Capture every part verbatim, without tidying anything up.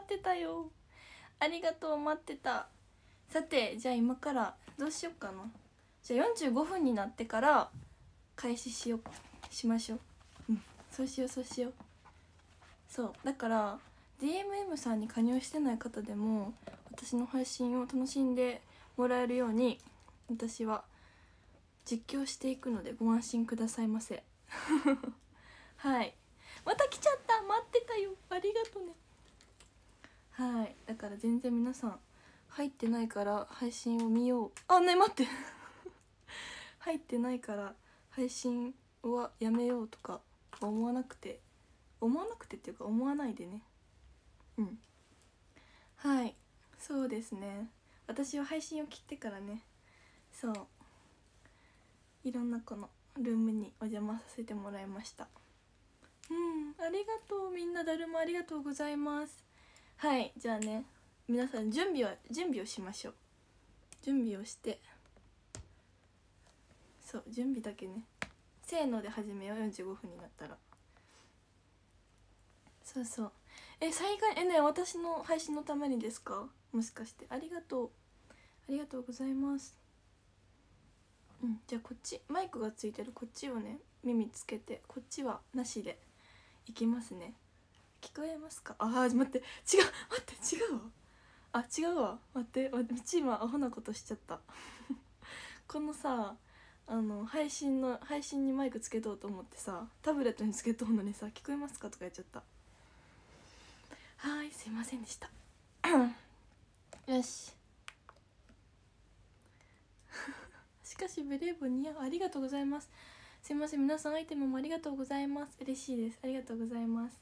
待ってたよ。ありがとう、待ってた。さてじゃあ今からどうしようかな。じゃあよんじゅうごふんになってから開始しようしましょう。うん、そうしようそうしよう。そうだから ディーエムエム さんに加入してない方でも私の配信を楽しんでもらえるように私は実況していくのでご安心くださいませ。はい、また来ちゃった、待ってたよ、ありがとね。はい、だから全然皆さん入ってないから配信を見よう。あね待って入ってないから配信はやめようとか思わなくて思わなくてっていうか思わないでね。うん、はいそうですね。私は配信を切ってからね、そういろんなこのルームにお邪魔させてもらいました。うん、ありがとうみんな、だるまありがとうございます。はい、じゃあね皆さん準備は準備をしましょう。準備をして、そう準備だけね、せーので始めよう。よんじゅうごふんになったら。そうそう、え災害えね私の配信のためにですか、もしかして。ありがとうありがとうございます。うん、じゃあこっちマイクがついてるこっちをね耳つけて、こっちはなしでいきますね。聞こえますか。あー待って違う待って違うわあ違うわ待って待ってうち今アホなことしちゃったこのさあの配信の配信にマイクつけとうと思ってさタブレットにつけとうのにさ聞こえますかとか言っちゃった。はーいすいませんでしたよししかしベレー帽似合う、ありがとうございます。すいません皆さんアイテムもありがとうございます。嬉しいです、ありがとうございます。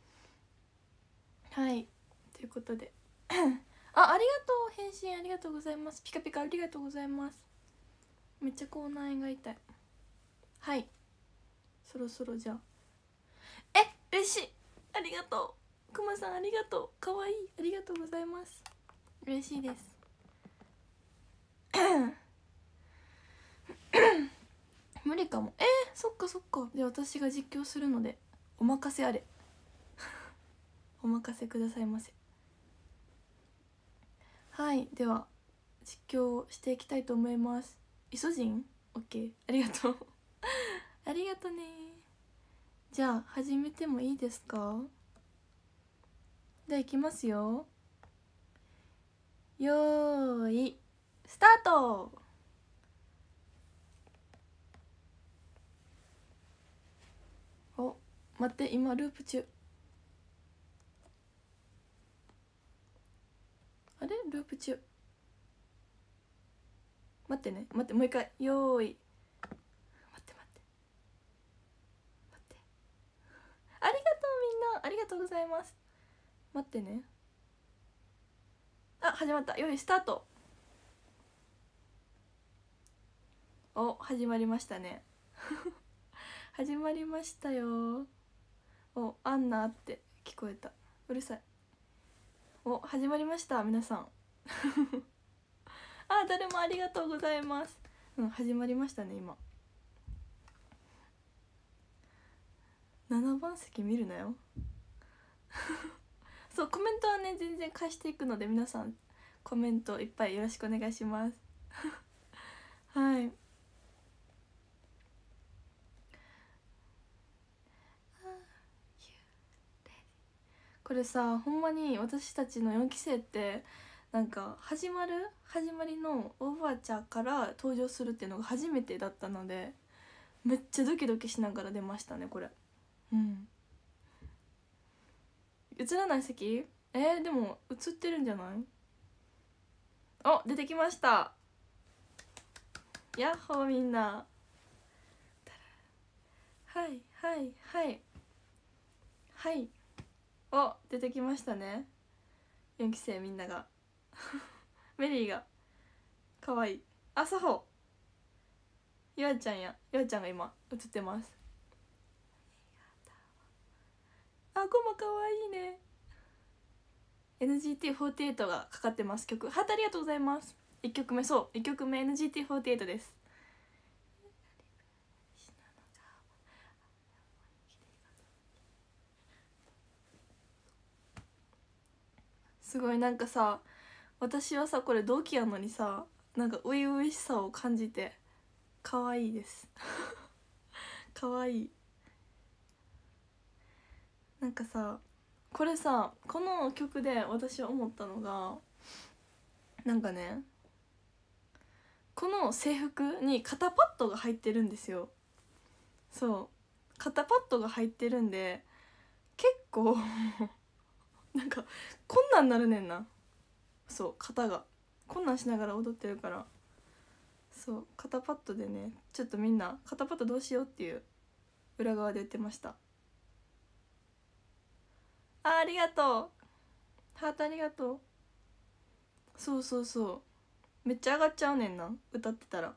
はいということであありがとう返信ありがとうございます。ピカピカありがとうございます。めっちゃ口内炎が痛い。はいそろそろじゃあえ嬉しいありがとうくまさんありがとうかわいいありがとうございます。嬉しいです無理かも。えー、そっかそっか。じゃあ私が実況するのでお任せあれお任せくださいませ。はいでは実況していきたいと思います。イソジン OK ありがとうありがとね。じゃあ始めてもいいですか。じゃあいきますよ。よーいスタート。お待って今ループ中。あれループ中。待ってね待ってもう一回よーい待って待って待ってありがとうみんなありがとうございます。待ってねあ始まった。よーいスタート。お始まりましたね始まりましたよ。おアンナって聞こえた。うるさい。お始まりました皆さんあ誰もありがとうございます。うん始まりましたね今ななばん席見るなよそうコメントはね全然返していくので皆さんコメントいっぱいよろしくお願いしますはいこれさほんまに私たちのよんき生ってなんか始まる始まりのおばあちゃんから登場するっていうのが初めてだったのでめっちゃドキドキしながら出ましたねこれ。うん映らない席えー、でも映ってるんじゃない。お出てきました。やっほーみんな。はいはいはいはいお出てきましたねよんき生みんながメリーがかわいい。あさほゆあちゃんやゆあちゃんが今映ってます。あごまかわいいね。 エヌジーティーフォーティーエイト がかかってます曲。ハートありがとうございます。いっきょくめそういっきょくめ エヌジーティーフォーティーエイト です。 すごいなんかさ、私はさこれ同期やのにさ、なんか初々しさを感じて可愛いです可愛い。なんかさこれさ、この曲で私は思ったのが、なんかね、この制服に肩パッドが入ってるんですよ。そう肩パッドが入ってるんで結構なんかこんなんなるねんな。そう肩がこんなんしながら踊ってるから、そう肩パッドでね、ちょっとみんな肩パッドどうしようっていう裏側で言ってました。あ、ありがとうハート、ありがとう。そうそうそう、めっちゃ上がっちゃうねんな歌ってたら。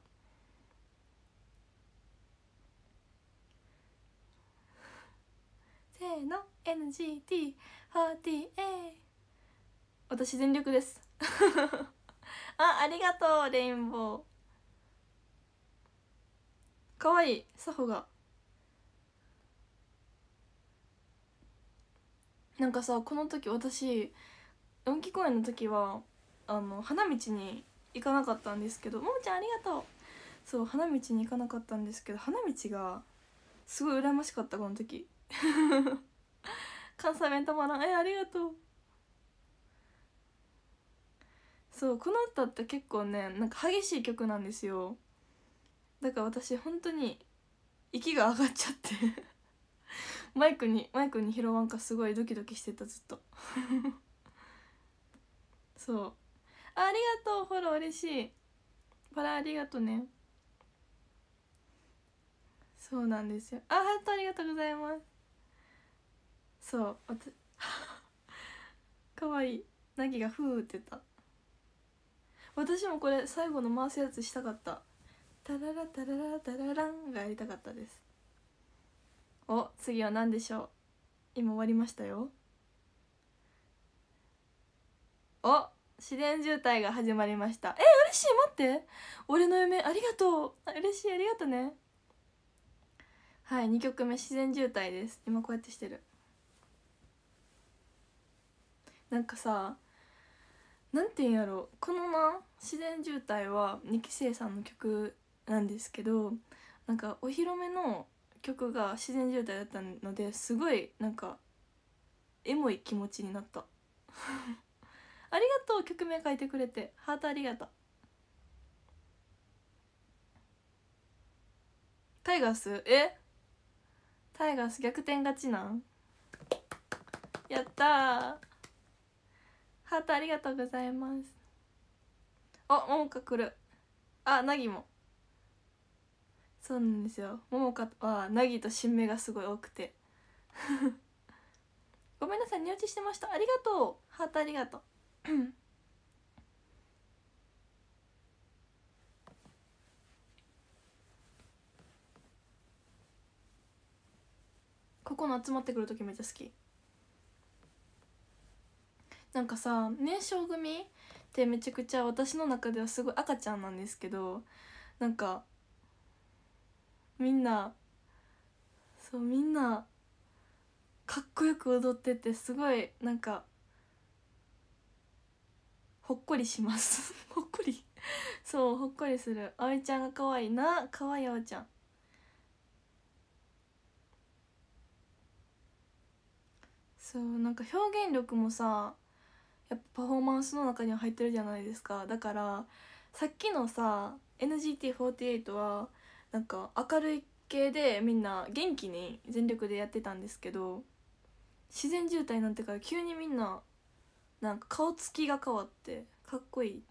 せーの エヌジーティーフォーティーエー 私全力ですあ、ありがとうレインボー。かわいいサホが。なんかさ、この時私音機公演の時はあの花道に行かなかったんですけど、ももちゃんありがとう。そう花道に行かなかったんですけど、花道がすごい羨ましかった。この時関西弁たまらん。え、ありがとう。そうこの歌って結構ね、なんか激しい曲なんですよ。だから私本当に息が上がっちゃってマイクにマイクに拾わんかすごいドキドキしてたずっとそう、ありがとうフォロー嬉しい。バラありがとうね。そうなんですよ。あ、ハートありがとうございます。そうわたかわいい。ナギがフーって言った。私もこれ最後の回すやつしたかった。タララタララタラランがやりたかったです。お、次は何でしょう。今終わりましたよ。お、自然渋滞が始まりました。え、嬉しい。待って、俺の夢ありがとう。あ、嬉しい、ありがとうね。はい、にきょくめ自然渋滞です。今こうやってしてる。なんかさ、なんていうんやろ、このな自然渋滞はにきせいさんの曲なんですけど、なんかお披露目の曲が自然渋滞だったのですごいなんかエモい気持ちになったありがとう、曲名書いてくれて。ハートありがとう。タイガース、えタイガース逆転勝ちなん。やったー、ハートありがとうございます。あ、ももか来る。あ、なぎもそうなんですよ。ももかはなぎと新芽がすごい多くてごめんなさい、寝落ちしてました。ありがとう、ハートありがとうここの集まってくる時めっちゃ好き。なんかさ、年少組ってめちゃくちゃ私の中ではすごい赤ちゃんなんですけど、なんかみんな、そうみんなかっこよく踊ってて、すごいなんかほっこりしますほっこりそうほっこりする。あおいちゃんが可愛いな。可愛いあおちゃん。そうなんか表現力もさ、やっぱパフォーマンスの中には入ってるじゃないですか。だからさっきのさ エヌジーティーフォーティーエイト はなんか明るい系でみんな元気に全力でやってたんですけど、自然渋滞になってから急にみんななんか顔つきが変わってかっこいい。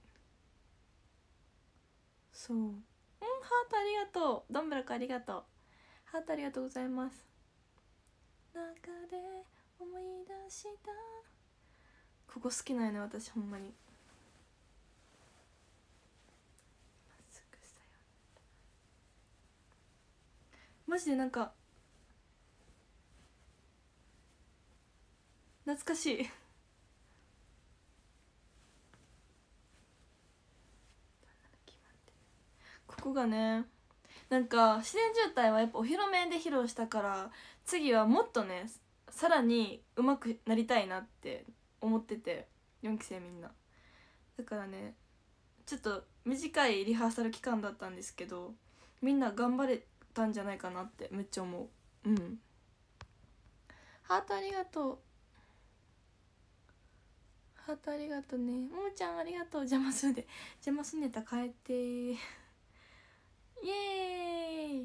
そう、うん、ハートありがとう。どんぶらくありがとう。ハートありがとうございます。中で思い出した、ここ好きなんやね私ほんまに。マジでなんか懐かしいここがね、なんか自然渋滞はやっぱお披露目で披露したから、次はもっとねさらに上手くなりたいなって思ってて、 よんき生みんな。だからねちょっと短いリハーサル期間だったんですけど、みんな頑張れたんじゃないかなってめっちゃ思う。うん、ハートありがとう、ハートありがとうね。ももちゃんありがとう。邪魔するで邪魔すネタ変えてイエーイ。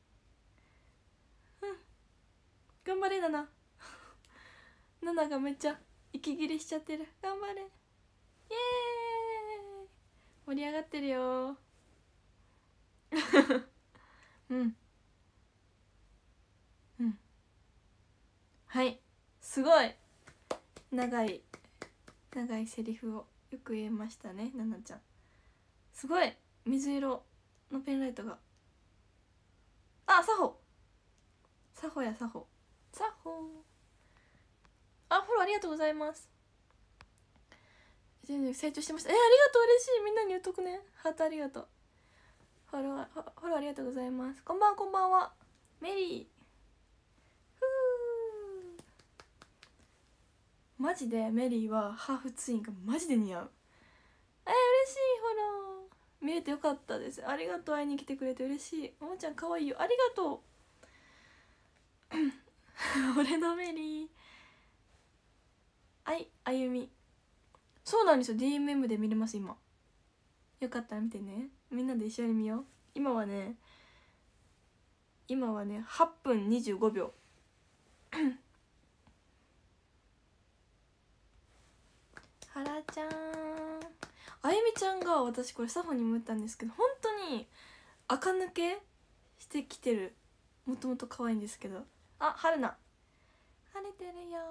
うん、頑張れナナナナがめっちゃ息切れしちゃってる。頑張れイエーイ。盛り上がってるようんうんはい、すごい長い長いセリフをよく言えましたね、ななちゃん。すごい水色のペンライトが。あ、サホサホやサホサホ。あ、フォローありがとうございます。全然成長してました。えー、ありがとう、嬉しい。みんなに言っとくね。ハートありがとう。フォローフォローありがとうございます。こんばんは、こんばんは。メリー。ふー、マジでメリーはハーフツインがマジで似合う。えー、嬉しい。フォロー見れてよかったです。ありがとう。会いに来てくれて嬉しい。ももちゃんかわいいよ。ありがとう俺のメリー。はい、あゆみ。そうなんですよ、 ディーエムエム で見れます今。よかったら見てね。みんなで一緒に見よう。今はね今はねはっぷんにじゅうごびょうはらちゃん、あゆみちゃんが、私これサフォにも言ったんですけど、本当に垢抜けしてきてる。もともと可愛いんですけど。あ、はるな晴れてるよ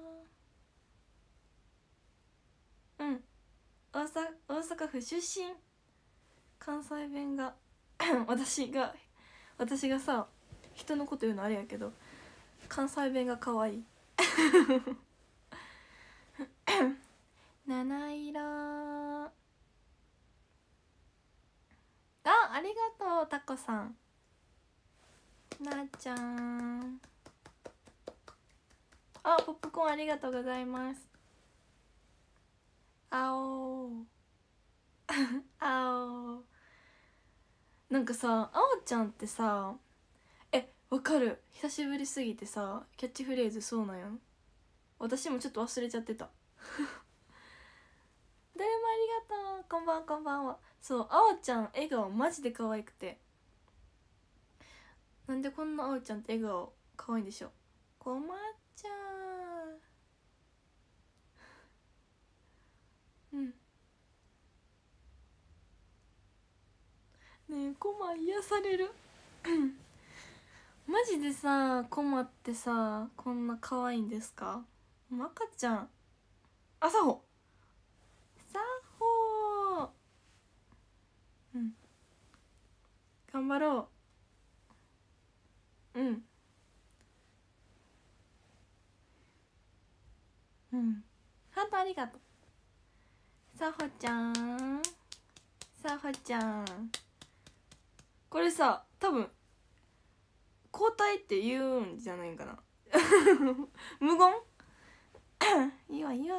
ー。うん、大阪大阪府出身。関西弁が私が私がさ人のこと言うのあれやけど、関西弁が可愛い七色。あ、ありがとうタコさん。なーちゃん、あ、ポップコーンありがとうございます。あおあお、なんかさ、あおちゃんってさ、え、わかる、久しぶりすぎてさキャッチフレーズそうなんやん。私もちょっと忘れちゃってた誰もありがとう。こんばんは、こんばんは。そう、あおちゃん笑顔マジで可愛くて、なんでこんなあおちゃんって笑顔可愛いんでしょう。こまちゃん、うんねえ、コマ癒されるマジでさ、コマってさこんな可愛いんですか。赤ちゃん。あ、サホサホー、うん、頑張ろう。うんうん、ハートありがとう。さほちゃん、さほちゃん、これさ多分交代って言うんじゃないかな無言いいわいいわ。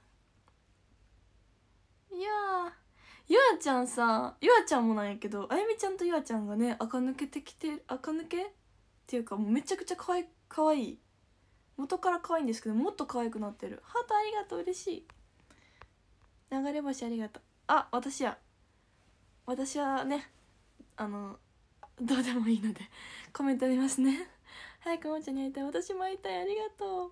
いやゆあちゃんさ、ゆあちゃんもなんやけど、あゆみちゃんとゆあちゃんがね垢抜けてきて、垢抜けっていうかもうめちゃくちゃかわいかわいい。元から可愛いんですけどもっと可愛くなってる。ハートありがとう、嬉しい。流れ星ありがとう。あ、私や私はね、あのどうでもいいのでコメントありますね早くももちゃんに会いたい。私も会いたい。ありがとう。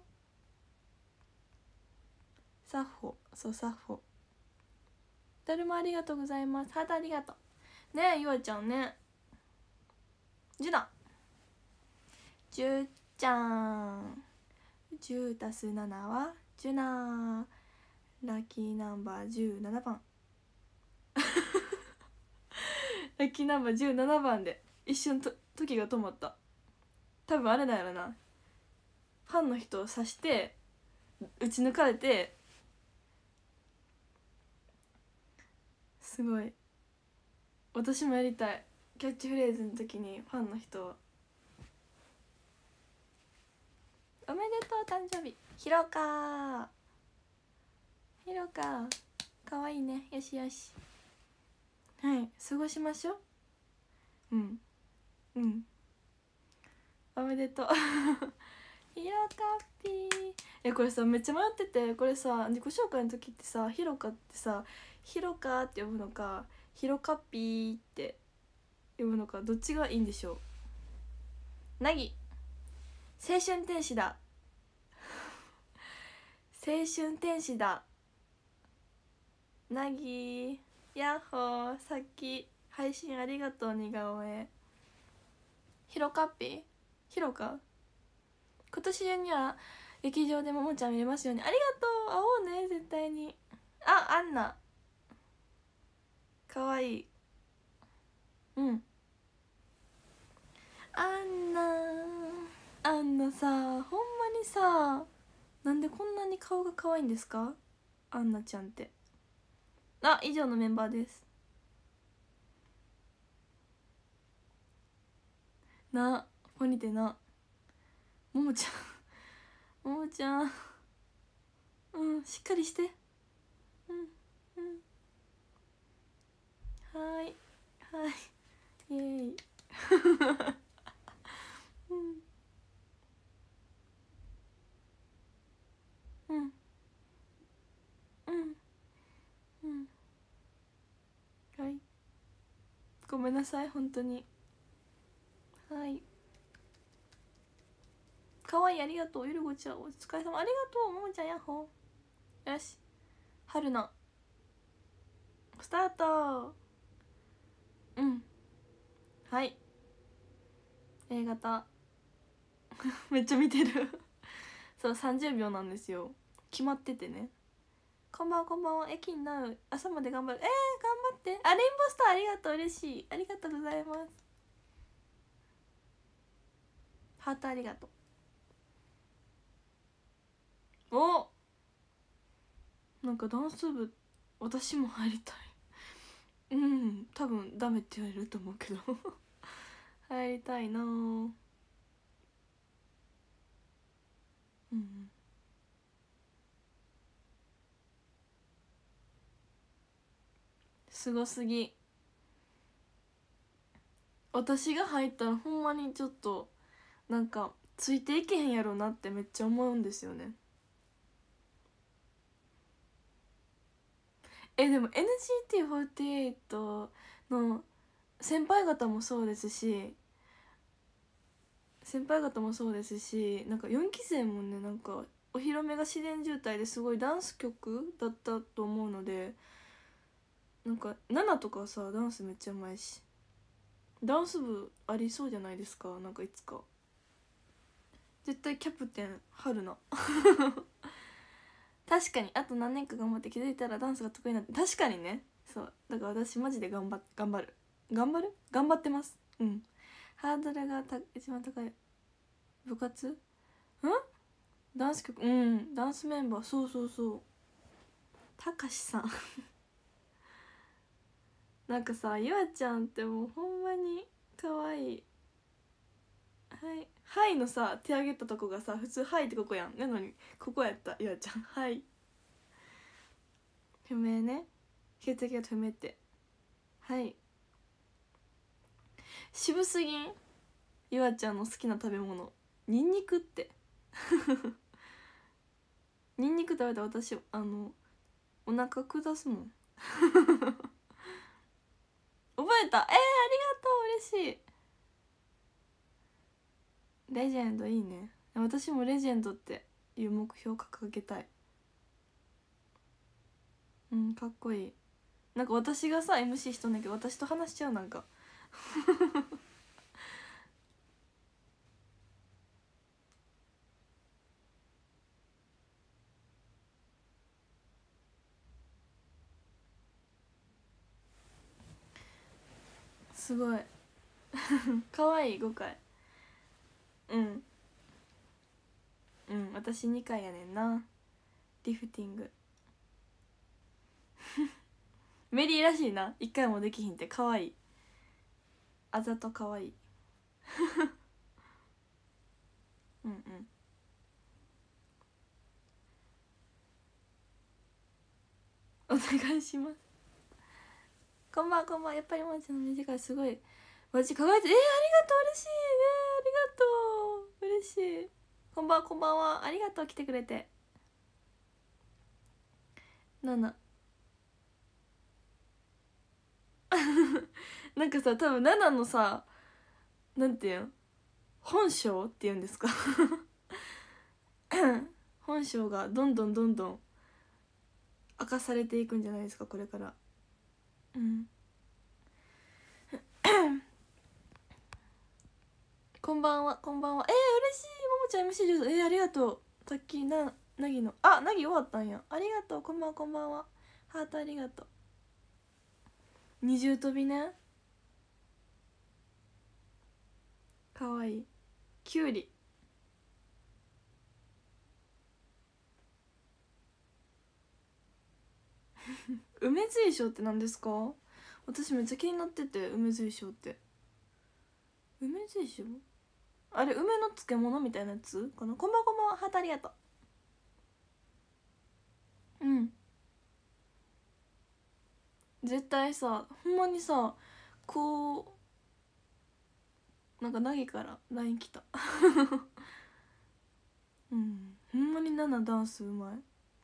サッホ、そうサッホ。誰もありがとうございます。ハートありがとうねえ、ゆあちゃんね。ジュナジュちゃん、じゅうたすななはジュナ。ラッキーナンバーじゅうななばんラッキーナンバーじゅうななばんで一瞬と時が止まった。多分あれだよな、ファンの人を刺して打ち抜かれて、すごい私もやりたい。キャッチフレーズの時にファンの人をおめでとう誕生日ひろかひろようか。かわいいね。よしよし。はい、過ごしましょう。うんうんおめでとうひろかっぴー。えこれさめっちゃ迷ってて、これさ自己紹介の時ってさひろかってさひろかって呼ぶのかひろかっぴーって呼ぶのかどっちがいいんでしょう。なぎ青春天使だ青春天使だなぎやっほー。さっき配信ありがとう似顔絵。ひろかっぴひろか今年中には劇場でももちゃん見れますように。ありがとう。会おうね絶対に。あアンナかわいい。うんアンナアンナさほんまにさなんでこんなに顔が可愛いんですかアンナちゃんって。あ以上のメンバーです。なポニテなももちゃんももちゃんうんしっかりしてうんうんはーいはいイエーイうんうんうんうんはいごめんなさい本当に。はいかわいいありがとう。ゆるごちゃんお疲れ様ありがとう。ももちゃんやっほー。よし春菜スタート。うんはい A 型めっちゃ見てるそうさんじゅうびょうなんですよ。決まっててね。こんばんはこんばんは。駅になる朝まで頑張る。えー、頑張って。あレインボースターありがとう。嬉しいありがとうございます。ハートありがとう。おなんかダンス部私も入りたいうん多分ダメって言われると思うけど入りたいなうんすごすぎ。私が入ったらほんまにちょっとなんかついていけへんやろなってめっちゃ思うんですよね。えでも エヌジーティーフォーティエイト の先輩方もそうですし先輩方もそうですしなんかよんき生もねなんかお披露目が自然渋滞ですごいダンス曲だったと思うのでなんかななとかさダンスめっちゃうまいしダンス部ありそうじゃないですか。なんかいつか絶対キャプテン春菜確かにあと何年か頑張って気づいたらダンスが得意になって確かにね。そうだから私マジで頑張頑張る頑張る頑張ってます。うんハードルがた一番高い部活んダンス曲うんダンスメンバーそうそうそうたかしさんなんかさゆあちゃんってもうほんまに可愛い。はいはいのさ手挙げたとこがさ普通はいってここやんなのにここやったゆあちゃんはい不明ね血液が不明ってはい渋すぎんゆあちゃんの好きな食べ物ニンニクってニンニク食べたら私あのお腹下すもん覚えたえー、ありがとう嬉しい。レジェンドいいね。私もレジェンドっていう目標を掲げたい。うんかっこいい。なんか私がさ エムシー しとんだけど私と話しちゃうなんかすごいかわいいごかいうんうん私にかいやねんなリフティングメリーらしいないっかいもできひんってかわいいあざとかわいいうんうん。 。 お願いします。こんばんこんばん。やっぱりももちゃんの短いすごいマジ輝いて、えー、ありがとう、嬉しい、えー、ありがとう、嬉しい。こんばんこんばんは、ありがとう、来てくれて。なななんかさ、多分ななのさ、なんていうん本性っていうんですか本性がどんどんどんどん明かされていくんじゃないですか、これから。うんこんばんは、こんばんは。えー、嬉しい、ももちゃん エムシー 上手。えー、ありがとう。さっきななぎのあなぎ終わったんや。ありがとう、こんばんは、こんばんは。ハートありがとう。二重跳びね。かわいい。きゅうり梅水晶って何ですか？私めっちゃ気になってて、梅水晶って。梅水晶あれ、梅の漬物みたいなやつかな。こんばんは、こんばんは。ハートありがとう。うん、絶対さ、ほんまにさ、こうなんかなぎから ライン 来たうん、ほんまにナナダンスうまい。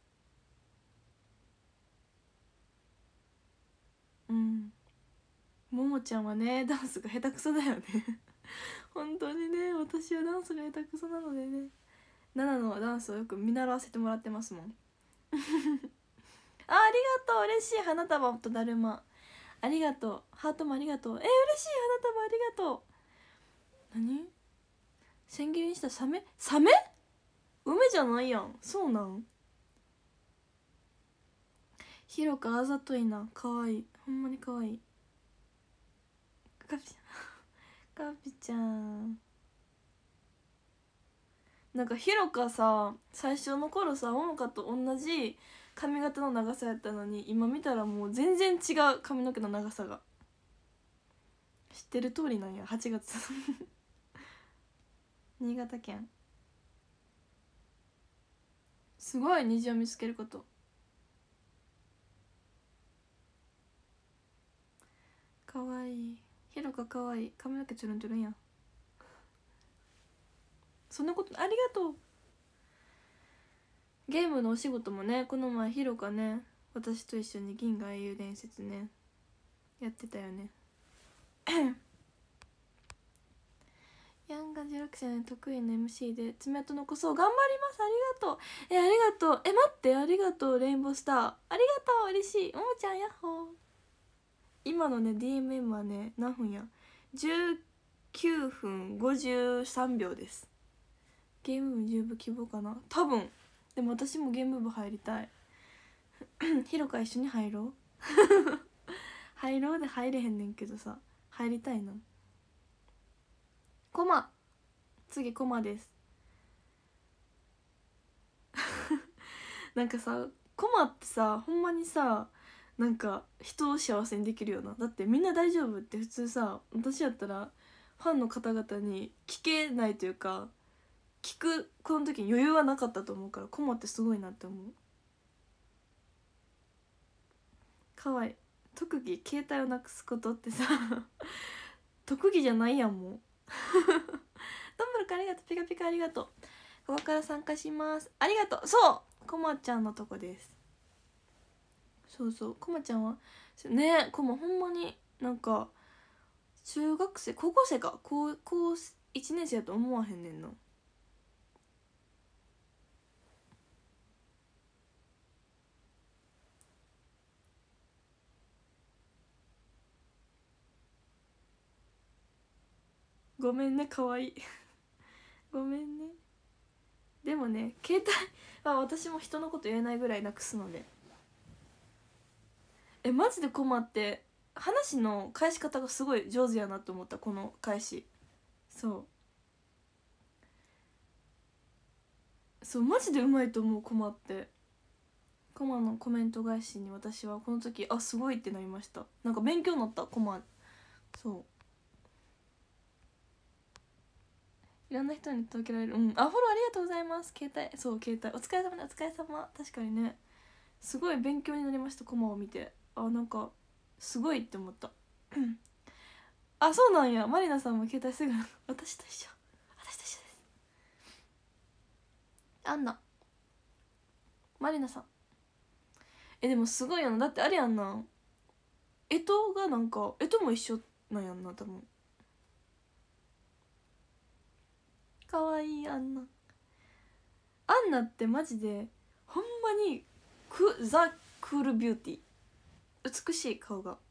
うん、ももちゃんはねダンスが下手くそだよね本当にね、私はダンスが下手くそなのでね、ナナのダンスをよく見習わせてもらってますもんあ、ありがとう、嬉しい。花束とだるまありがとう。ハートもありがとう。えー、嬉しい。花束ありがとう。何千切りにしたサメサメ梅じゃないやん。そうなん。ひろかあざといな。かわいい、ほんまにかわいい。カピカピちゃん、なんかひろかさ、最初の頃さ、ももかと同じ髪型の長さやったのに、今見たらもう全然違う髪の毛の長さが。知ってる通りなんや。はちがつ新潟県。すごい、虹を見つけること。かわいい。ひろかかわいい。髪の毛ちょろんちょろんやん。そんなこと、ありがとう。ゲームのお仕事もね、この前ひろかね、私と一緒に銀河英雄伝説ねやってたよねヤンがじゅうろくさいの得意の エムシー で爪痕残そう。頑張ります。ありがとう。え、ありがとう。え、待って、ありがとう。レインボースターありがとう。嬉しい。ももちゃんヤッホー。今のね ディーエムエム はね何分や、じゅうきゅうふんごじゅうさんびょうです。ゲーム部十分希望かな多分。でも私もゲーム部入りたいひろか一緒に入ろう入ろうで入れへんねんけどさ、入りたいな。コマ、次コマですなんかさ、コマってさ、ほんまにさ、なんか人を幸せにできるよな。だってみんな大丈夫って普通さ、私やったらファンの方々に聞けないというか、聞くこの時に余裕はなかったと思うから、コマってすごいなって思う。かわいい。特技携帯をなくすことってさ特技じゃないやんもうダンブルかありがとう。ピカピカありがとう。ここから参加します。ありがとう。そうコマちゃんのとこです。そうそう、コマちゃんはね、コマほんまになんか中学生高校生か高校いちねん生やと思わへんねんな。ごめんね、かわいいごめんね。でもね、携帯は私も人のこと言えないぐらいなくすので。え、マジでコマって話の返し方がすごい上手やなと思った。この返し、そうそう、マジでうまいと思う。コマって、コマのコメント返しに私はこの時あすごいってなりました。なんか勉強になった。コマ、そういろんな人に届けられる。うん、あ、フォローありがとうございます。携帯、そう携帯お疲れ様で、お疲れ様。確かにね、 すごい勉強になりました。コマを見て、あ、なんかすごいって思ったあ、そうなんや。マリナさんも携帯すぐ私と一緒、私と一緒です。アンナ、マリナさん、え、でもすごいやな。だってあれやんな、えとがなんかえとも一緒なんやんな多分。かわいいアンナ。アンナってマジでほんまにクザ・クールビューティー、美しい顔が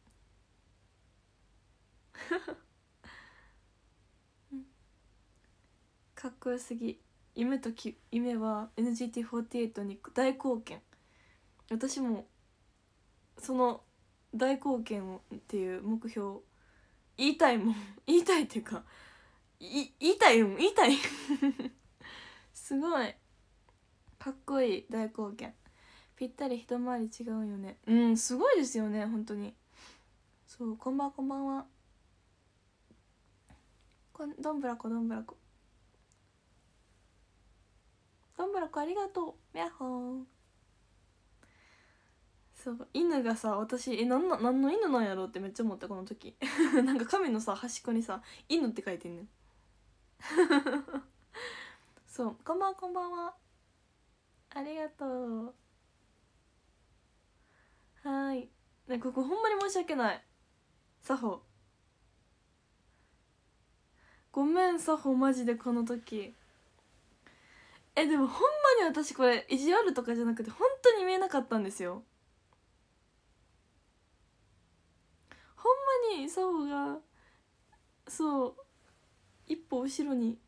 かっこよすぎ。夢とき夢は エヌジーティーフォーティーエイト に大貢献。私もその大貢献をっていう目標言いたいもん言いたいっていうかい言いたいうん言いたいすごいかっこいい大貢献。ぴったり一回り違うよね。うん、すごいですよね本当に。そう、こんばんはこんばんは。こんどんぶらこどんぶらこどんぶらこありがとう。やっほー。そう、犬がさ、私えなんな何の犬なんやろうってめっちゃ思ったこの時なんか紙のさ端っこにさ犬って書いてんねんそう、こんばんはこんばんは、ありがとう。はーい。ね、ここほんまに申し訳ない。サホごめん、サホマジでこの時。え、でもほんまに私これ意地悪とかじゃなくて本当に見えなかったんですよ。ほんまにサホがそう一歩後ろに、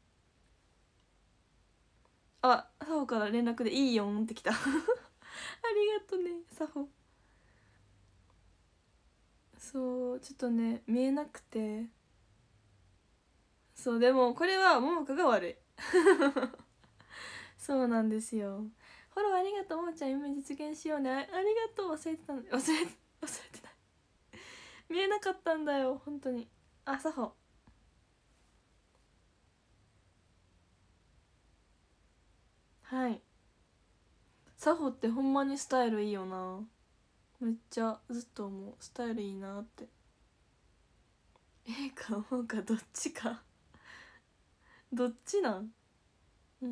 あ、サホから連絡で「いいよん」ってきたありがとねサホ。そう、ちょっとね見えなくて。そう、でもこれはももかが悪いそうなんですよ。フォローありがとう。ももちゃん夢実現しようね。あ、ありがとう。忘れてたの、忘れ忘れてない見えなかったんだよ本当に。あ、サホはい。サホってほんまにスタイルいいよな。めっちゃずっと思う、スタイルいいなって。ええか思うかどっちかどっちなん。うん、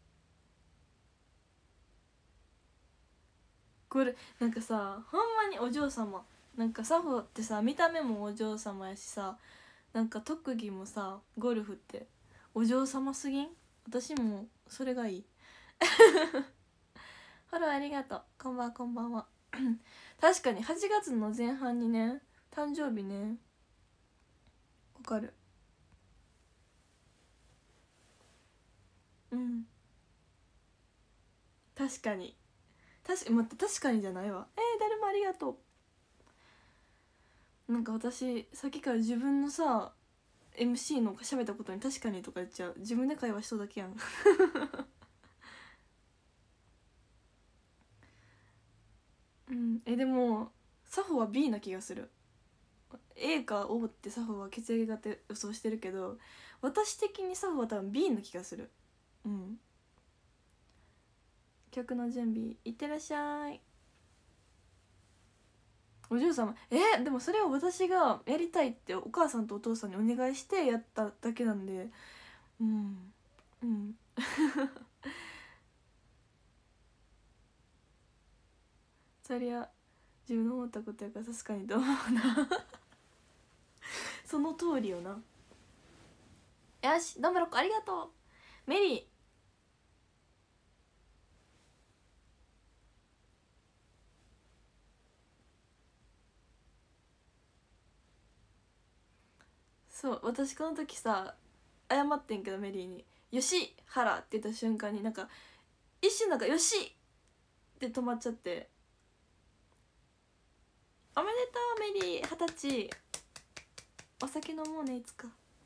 これなんかさほんまにお嬢様。なんかサホってさ見た目もお嬢様やしさ、なんか特技もさゴルフってお嬢様すぎん。私もそれがいいフォローありがとう。こんばんはこんばんは確かにはちがつの前半にね誕生日ね。わかる。うん、確かに。確か待って確かにじゃないわ。えー、誰もありがとう。なんか私さっきから自分のさ エムシー の喋ったことに確かにとか言っちゃう。自分で会話しそうだけやんうん、えでもサホは ビー な気がする。 エー か オー ってサホは血液型予想してるけど、私的にサホは多分 ビー な気がする。うん、曲の準備いってらっしゃい。お嬢様、えでもそれを私がやりたいってお母さんとお父さんにお願いしてやっただけなんで。うんうんそりゃ自分の思ったことやから確かにと思うなその通りよな。よし、どんぶらこありがとう。メリー、そう、私この時さ謝ってんけどメリーに「よし原」って言った瞬間になんか一瞬なんか「よし!」って止まっちゃって。おめでとうメリー、二十歳。お酒飲もうねいつか。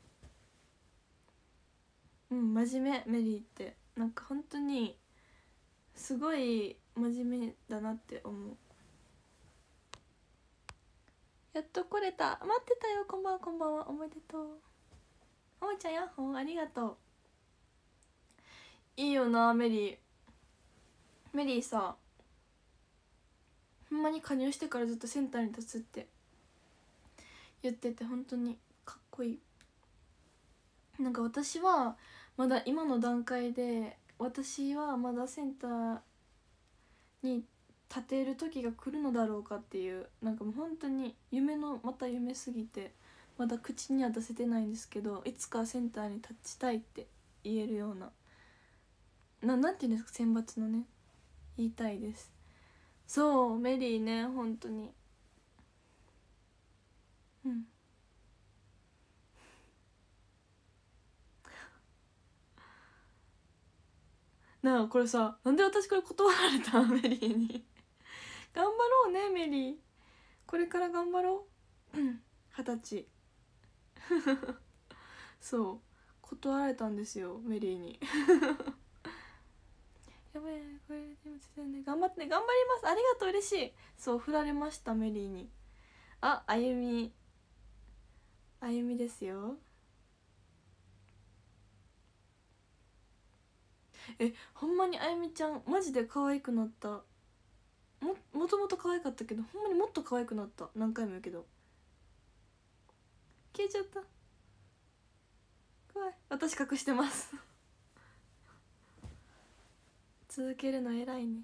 うん、真面目メリーってなんか本当にすごい真面目だなって思う。やっと来れた、待ってたよ。こんばんはこんばんは、おめでとう。おもちゃんやっほー、ありがとう。いいよなメリー。メリーさほんまに加入してからずっとセンターに立つって言ってて、本当にかっこいい。なんか私はまだ今の段階で、私はまだセンターに立てる時が来るのだろうかっていう、なんかもう本当に夢のまた夢すぎて、まだ口には出せてないんですけど、いつかセンターに立ちたいって言えるような、ななんていうんですか、選抜のね、言いたいです。そうメリーね、本当に。うんなあ、これさ、なんで私これ断られたメリーに頑張ろうねメリー、これから頑張ろう。二十歳そう断られたんですよメリーにやばい、これでも全然ね、頑張ってね、頑張ります、ありがとう、嬉しい。そう振られましたメリーに。あ、あゆみ、あゆみですよ。え、ほんまにあゆみちゃんマジで可愛くなった。ももともと可愛かったけど、ほんまにもっと可愛くなった。何回も言うけど消えちゃった、怖い。私隠してます続けるの偉いね。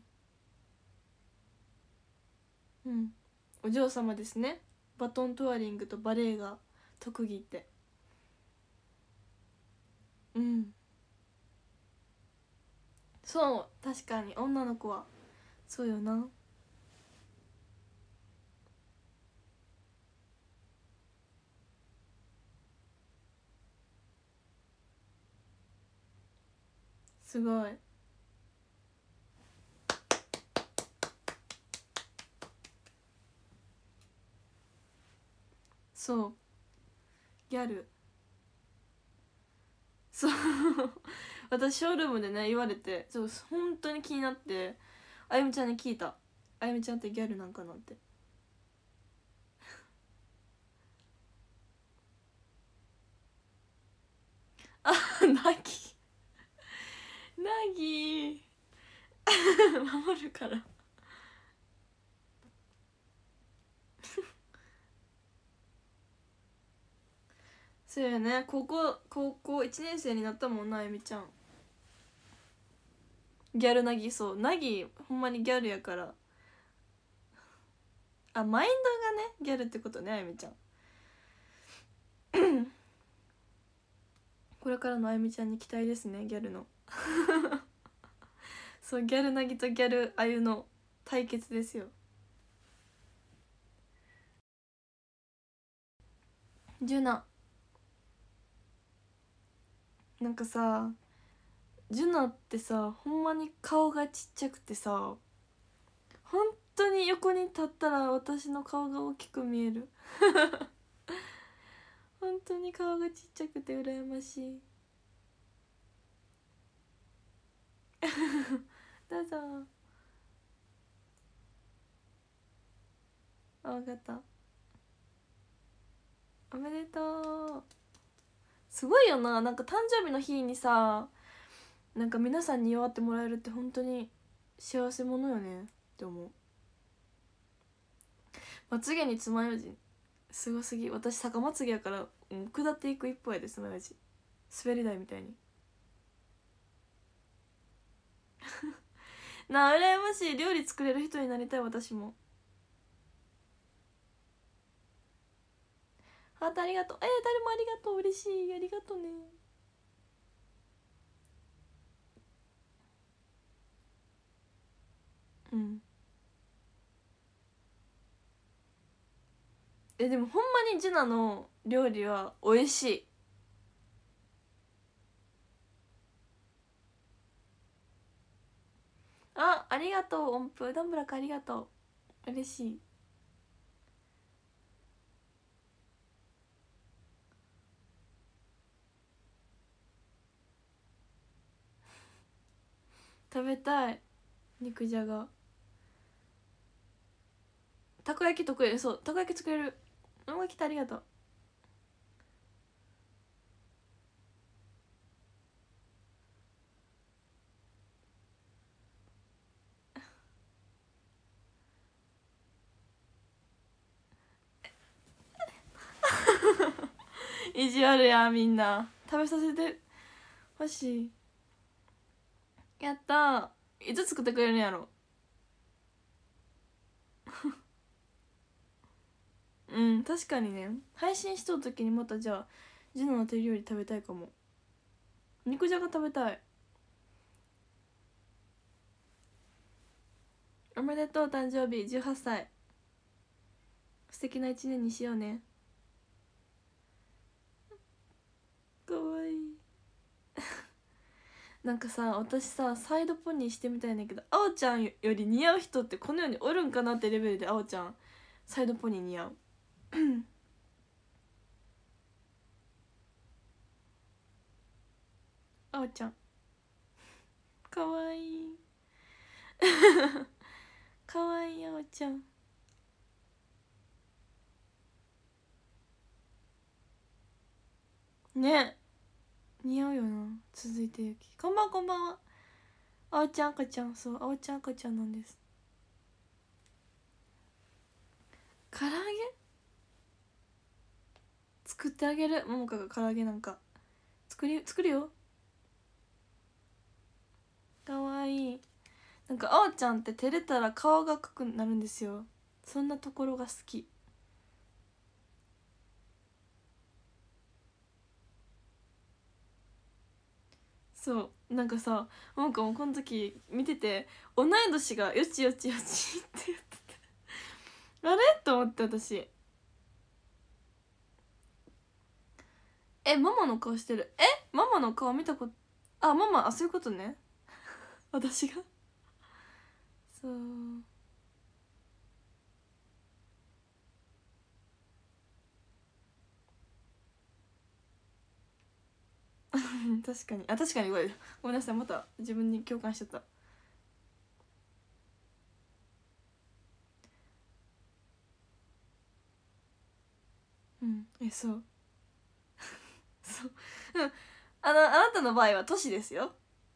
うん、お嬢様ですね。バトントワリングとバレエが特技って。うん、そう確かに女の子はそうよな。すごい。そうギャル、そう私ショールームでね言われて、そう本当に気になって、あゆみちゃんに聞いた。あゆみちゃんってギャルなんかなって。あなぎなぎ守るからそうやね、高校高校いちねん生になったもんな、あゆみちゃん。ギャルなぎ、そうなぎほんまにギャルやから。あ、マインドがねギャルってことね、あゆみちゃんこれからのあゆみちゃんに期待ですね、ギャルのそうギャルなぎとギャルあゆの対決ですよ。ジュナ、なんかさ、ジュナってさほんまに顔がちっちゃくてさ、本当に横に立ったら私の顔が大きく見える本当に顔がちっちゃくて羨ましいどうぞ。あ、分かった、おめでとう。すごいよな、なんか誕生日の日にさ、なんか皆さんに祝ってもらえるって本当に幸せ者よねって思う。まつげに爪楊枝すごすぎ。私坂まつげやから、うん、下っていく一方やで、爪楊枝滑り台みたいになあ、羨ましい。料理作れる人になりたい、私も。ハートありがとう。えー、誰もありがとう、嬉しい、ありがとうね。うん、えでもほんまにジュナの料理は美味しい。あ、ありがとう音符ダンブラック、ありがとう、嬉しい。食べたい肉じゃが。たこ焼き得意、そうたこ焼き作れる。あんま来てありがとう。 意地悪やみんな。食べさせてほしい。やったー。いつ作ってくれるんやろ。うん、確かにね。配信しとる時にまたじゃあジュノの手料理食べたいかも。肉じゃが食べたい。おめでとう誕生日じゅうはっさい。素敵な一年にしようね。かわいい。なんかさ、私さサイドポニーしてみたいんだけど、あおちゃんより似合う人ってこの世におるんかなってレベルであおちゃんサイドポニー似合う。あおちゃんかわいい。かわいいあおちゃん。ね、似合うよな。続いてゆき、こんばんこんばんは。あおちゃん赤ちゃん、そうあおちゃん赤ちゃんなんです。唐揚げ作ってあげる。ももかが唐揚げなんか作り作るよ。かわいい。なんかあおちゃんって照れたら顔が赤くなるんですよ。そんなところが好き。そうなんかさ、なんかもうこの時見てて同い年がよちよちよちって言っててあれと思って私、えママの顔してる。えママの顔見たこと、あママ、あそういうことね。私がそう確かに、あ確かに、ごめんごめんなさい、また自分に共感しちゃった。うんえそうそううんあのあなたの場合は都市ですよ。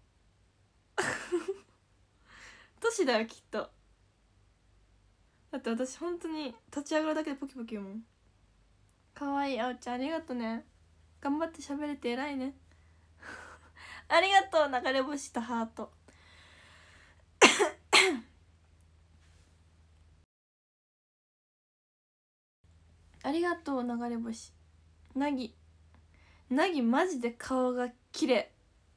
都市だよきっと。だって私本当に立ち上がるだけでポキポキ言うもん。かわいいあおちゃん、ありがとね。頑張って喋れて偉いね。ありがとう流れ星とハート。ありがとう流れ星。なぎなぎマジで顔が綺麗。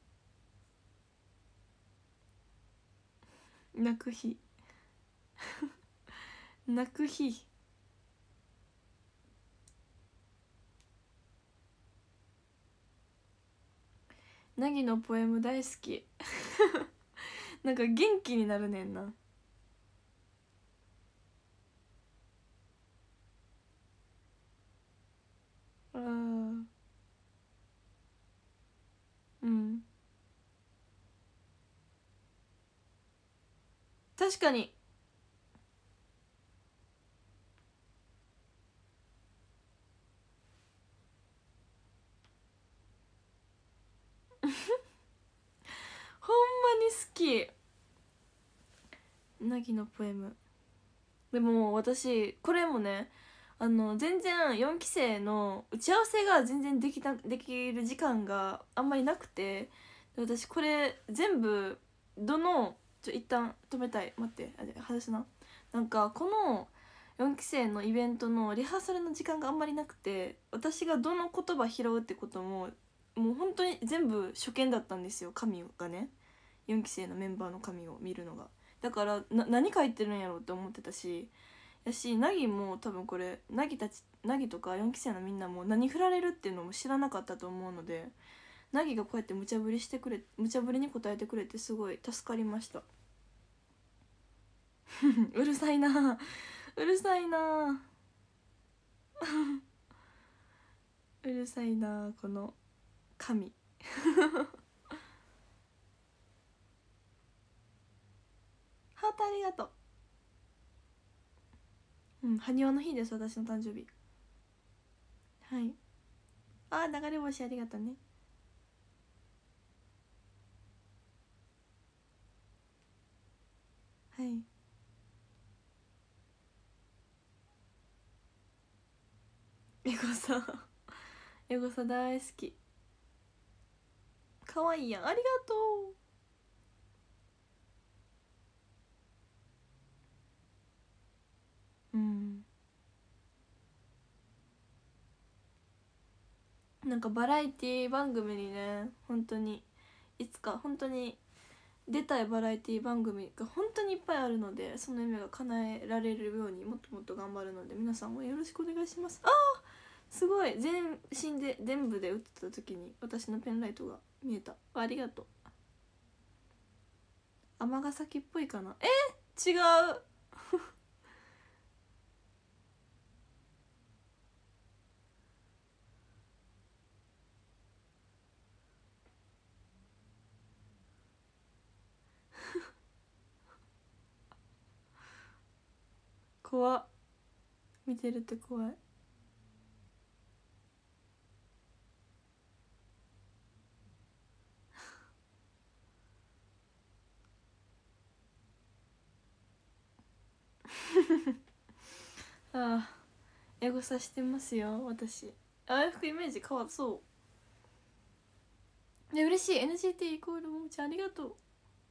泣く日泣く日。なぎのポエム大好き。なんか元気になるねんな。あーうん確かに。ほんまに好きなぎのポエム。でも私これもね、あの全然よんき生の打ち合わせが全然できたできる時間があんまりなくて、で私これ全部どのちょ一旦止めたい、待ってあれ外すな。なんかこのよんき生のイベントのリハーサルの時間があんまりなくて、私がどの言葉拾うってことももう本当に全部初見だったんですよ、紙がね。よんき生のメンバーの紙を見るのが。だからな何書いてるんやろうって思ってたし、やしナギも多分これナギたちナギとかよんき生のみんなも何振られるっていうのも知らなかったと思うので、ナギがこうやって無茶ぶりしてくれ無茶ぶりに答えてくれてすごい助かりました。うるさいなうるさいなうるさいなこの神。ハートありがとう。うん埴輪の日です、私の誕生日。はい。あー流れ星ありがとうね。はい。えこさんエゴサ大好き。かわいいやん、ありがとう。うん、なんかバラエティ番組にね、本当にいつか本当に出たいバラエティ番組が本当にいっぱいあるので、その夢が叶えられるようにもっともっと頑張るので、皆さんもよろしくお願いします。あー、すごい、全身で全部で打ってた時に私のペンライトが見えた。ありがとう。尼崎っぽいかな。えー、違う怖っ、見てるって怖い。ああ、エゴサしてますよ私。あやふくイメージ変わったそう。ね、嬉しい。 エヌジーティー イコールももちゃんありがとう。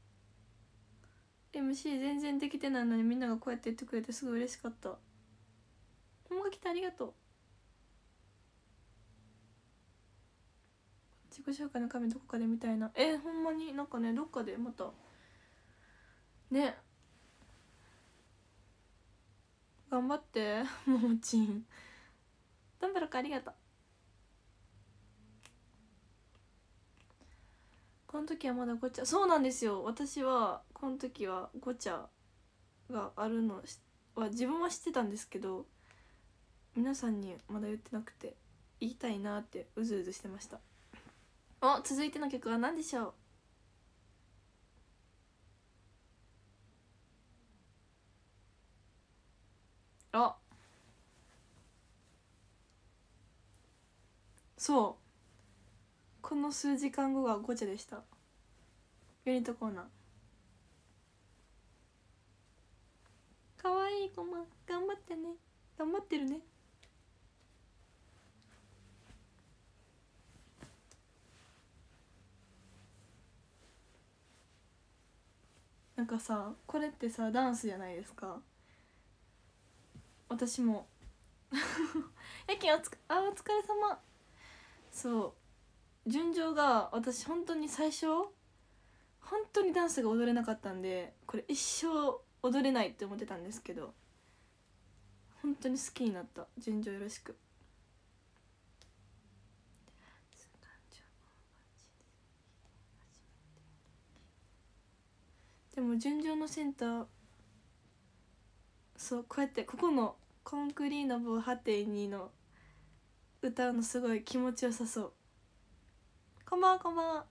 エムシー 全然できてないのにみんながこうやって言ってくれてすごい嬉しかった。本が来てありがとう。自己紹介の紙どこかで見たいな。えー、ほんまになんかね、どっかでまたね、頑張ってももちん。頑張るか、ありがとう。この時はまだゴチャ、そうなんですよ、私はこの時はゴチャがあるのは自分は知ってたんですけど、皆さんにまだ言ってなくて、言いたいなってうずうずしてました。お、続いての曲は何でしょう。あ、そう、この数時間後がゴチャでした。ユニットコーナー、かわいいコマ頑張ってね、頑張ってるね。なんかさ、これってさダンスじゃないですか。私もやけんおつあお疲れ様。そう純情が、私本当に最初本当にダンスが踊れなかったんで、これ一生踊れないって思ってたんですけど、本当に好きになった。純情よろしく。でも純情のセンター、そうこうやってここのコンクリーノブはてにの歌うのすごい気持ちよさそう。こんばんは、こんばんは。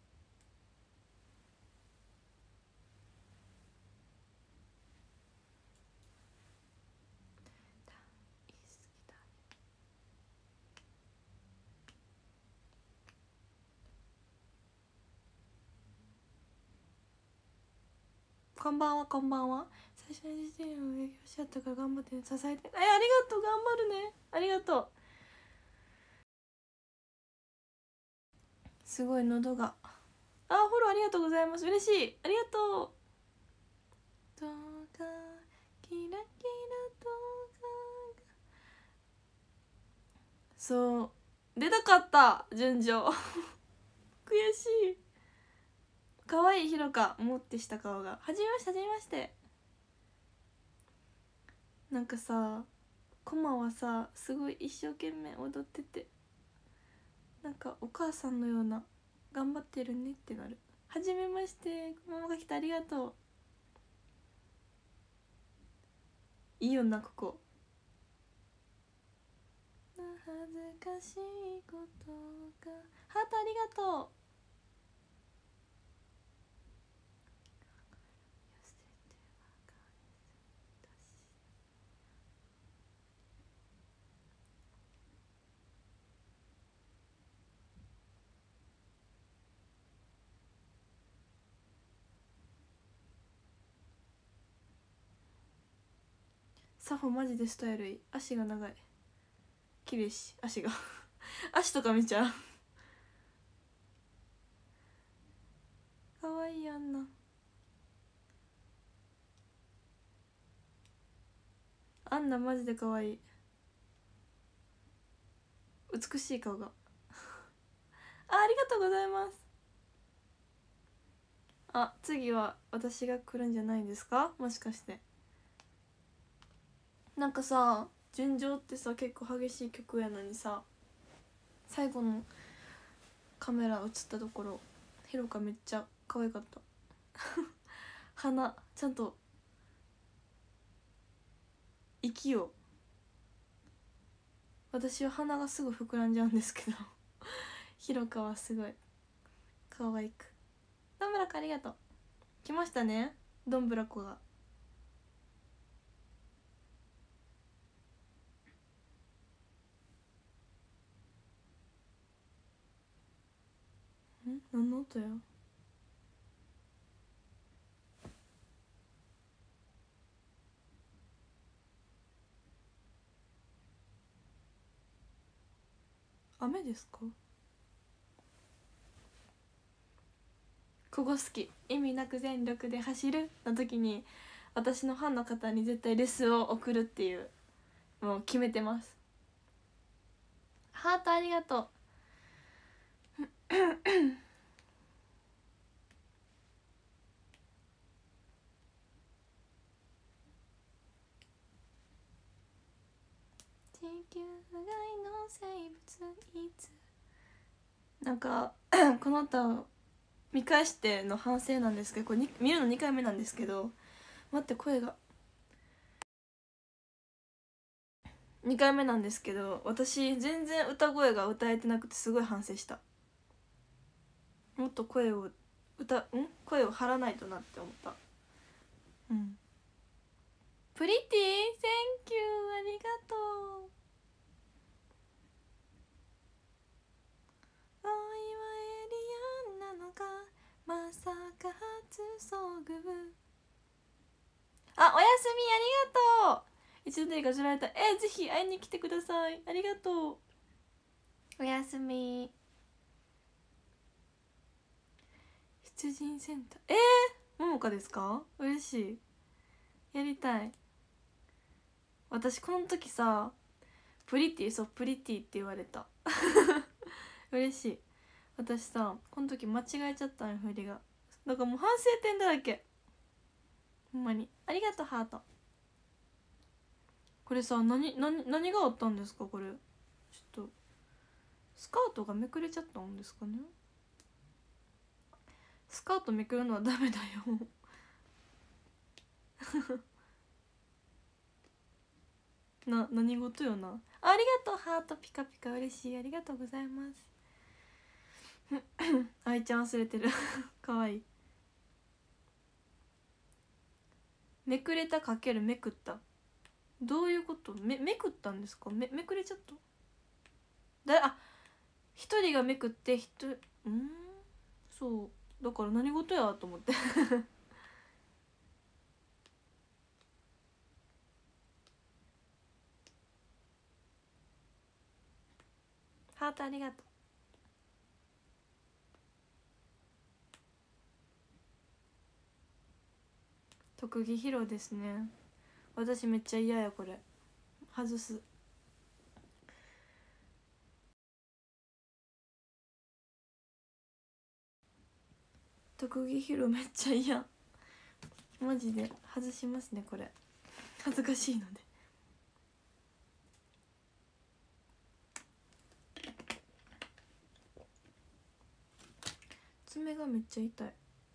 こんばんは、こんばんは。最初に時点を営業しちゃったから頑張って支えて。え、ありがとう、頑張るね、ありがとう。すごい喉が、あ、フォローありがとうございます、嬉しい、ありがとう。動画キラキラ動画、そう出たかった純情悔しい。かわいいひろか、もってした顔が。はじめまして、はじめまして。なんかさ、コマはさすごい一生懸命踊ってて、なんかお母さんのような、頑張ってるねってなる。はじめまして、ママが来てありがとう。いいよなここ。恥ずかしいことが、ハートありがとう。サホマジでスタイルいい。足が長い、綺麗し足が足とか見ちゃうかわいいあんな。あんなマジでかわいい。美しい顔があ、ありがとうございます。あ、次は私が来るんじゃないですか、もしかして。なんかさ、純情ってさ結構激しい曲やのにさ、最後のカメラ映ったところひろかめっちゃ可愛かった鼻ちゃんと息を、私は鼻がすぐ膨らんじゃうんですけどひろかはすごい可愛く。どんぶらこありがとう。来ましたね、どんぶらこが。ん、何の音や。雨ですか。ここ好き。意味なく全力で走るの時に私のファンの方に絶対レスを送るっていう、もう決めてます。ハートありがとう地球外の生物いつ、なんかこの歌を見返しての反省なんですけど、これに見るのにかいめなんですけど、待って声がにかいめなんですけど、私全然歌声が歌えてなくてすごい反省した。もっと声を歌ん声を張らないとなって思った。うん。プリティ Thank you ありがとう。おいはエイリアンなのか、まさか初遭遇。あ、おやすみありがとう。一度でいいかずられた。えー、ぜひ会いに来てください。ありがとう。おやすみ。出陣センター、えー、ももかですか。嬉しい。やりたい。私この時さ、プリティ、そうプリティって言われた嬉しい。私さこの時間違えちゃったんよ、振りが。だからもう反省点だらけ、ほんまに。ありがとうハート。これさ、何何何があったんですかこれ。ちょっとスカートがめくれちゃったんですかね。スカートめくるのはダメだよな、何事よな。ありがとうハートピカピカ、嬉しい。ありがとうございます愛ちゃん忘れてるかわいい。めくれたかけるめくった、どういうこと。めめくったんですか。めめくれちゃった。だ、あ、一人がめくってひと、うんそうだから何事やと思ってハートありがとう。特技披露ですね。私めっちゃ嫌やこれ。外す。特技披露めっちゃ嫌。マジで外しますねこれ。恥ずかしいので。爪がめっちゃ痛い。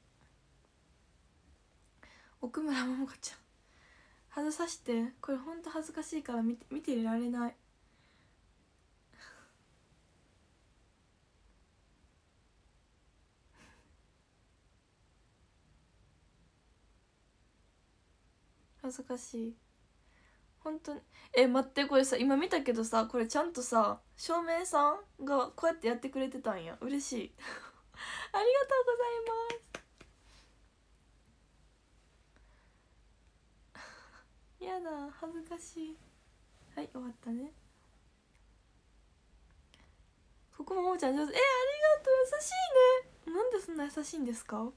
奥村桃香ちゃん外さして。これほんと恥ずかしいから見て見ていられない。恥ずかしい本当に。え、待って、これさ今見たけどさ、これちゃんとさ照明さんがこうやってやってくれてたんや。嬉しいありがとうございますやだ恥ずかしい。はい終わったね。 ここもももちゃん上手。えー、ありがとう、優しいね。なんでそんな優しいんですか？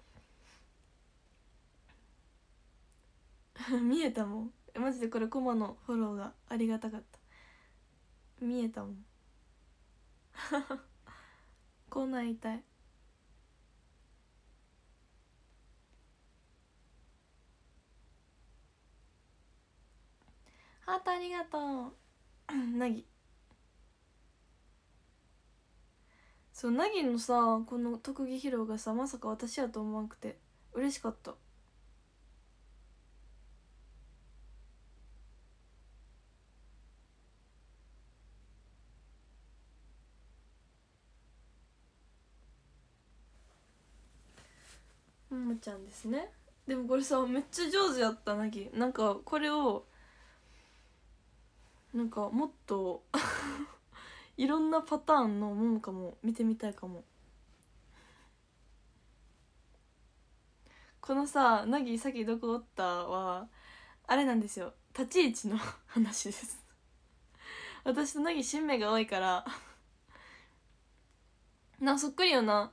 見えたもん。マジでこれコマのフォローがありがたかった。見えたもん。こんなん言いたい。ハートありがとう。なぎ。そうなぎのさこの特技披露がさまさか私やと思わんくて嬉しかった。ももちゃんですね。でもこれさめっちゃ上手やったなぎ。なんかこれをなんかもっといろんなパターンのももかも見てみたいかも。このさなぎさっきどこおったはあれなんですよ、立ち位置の話です。私となぎ新芽が多いからな、そっくりよな。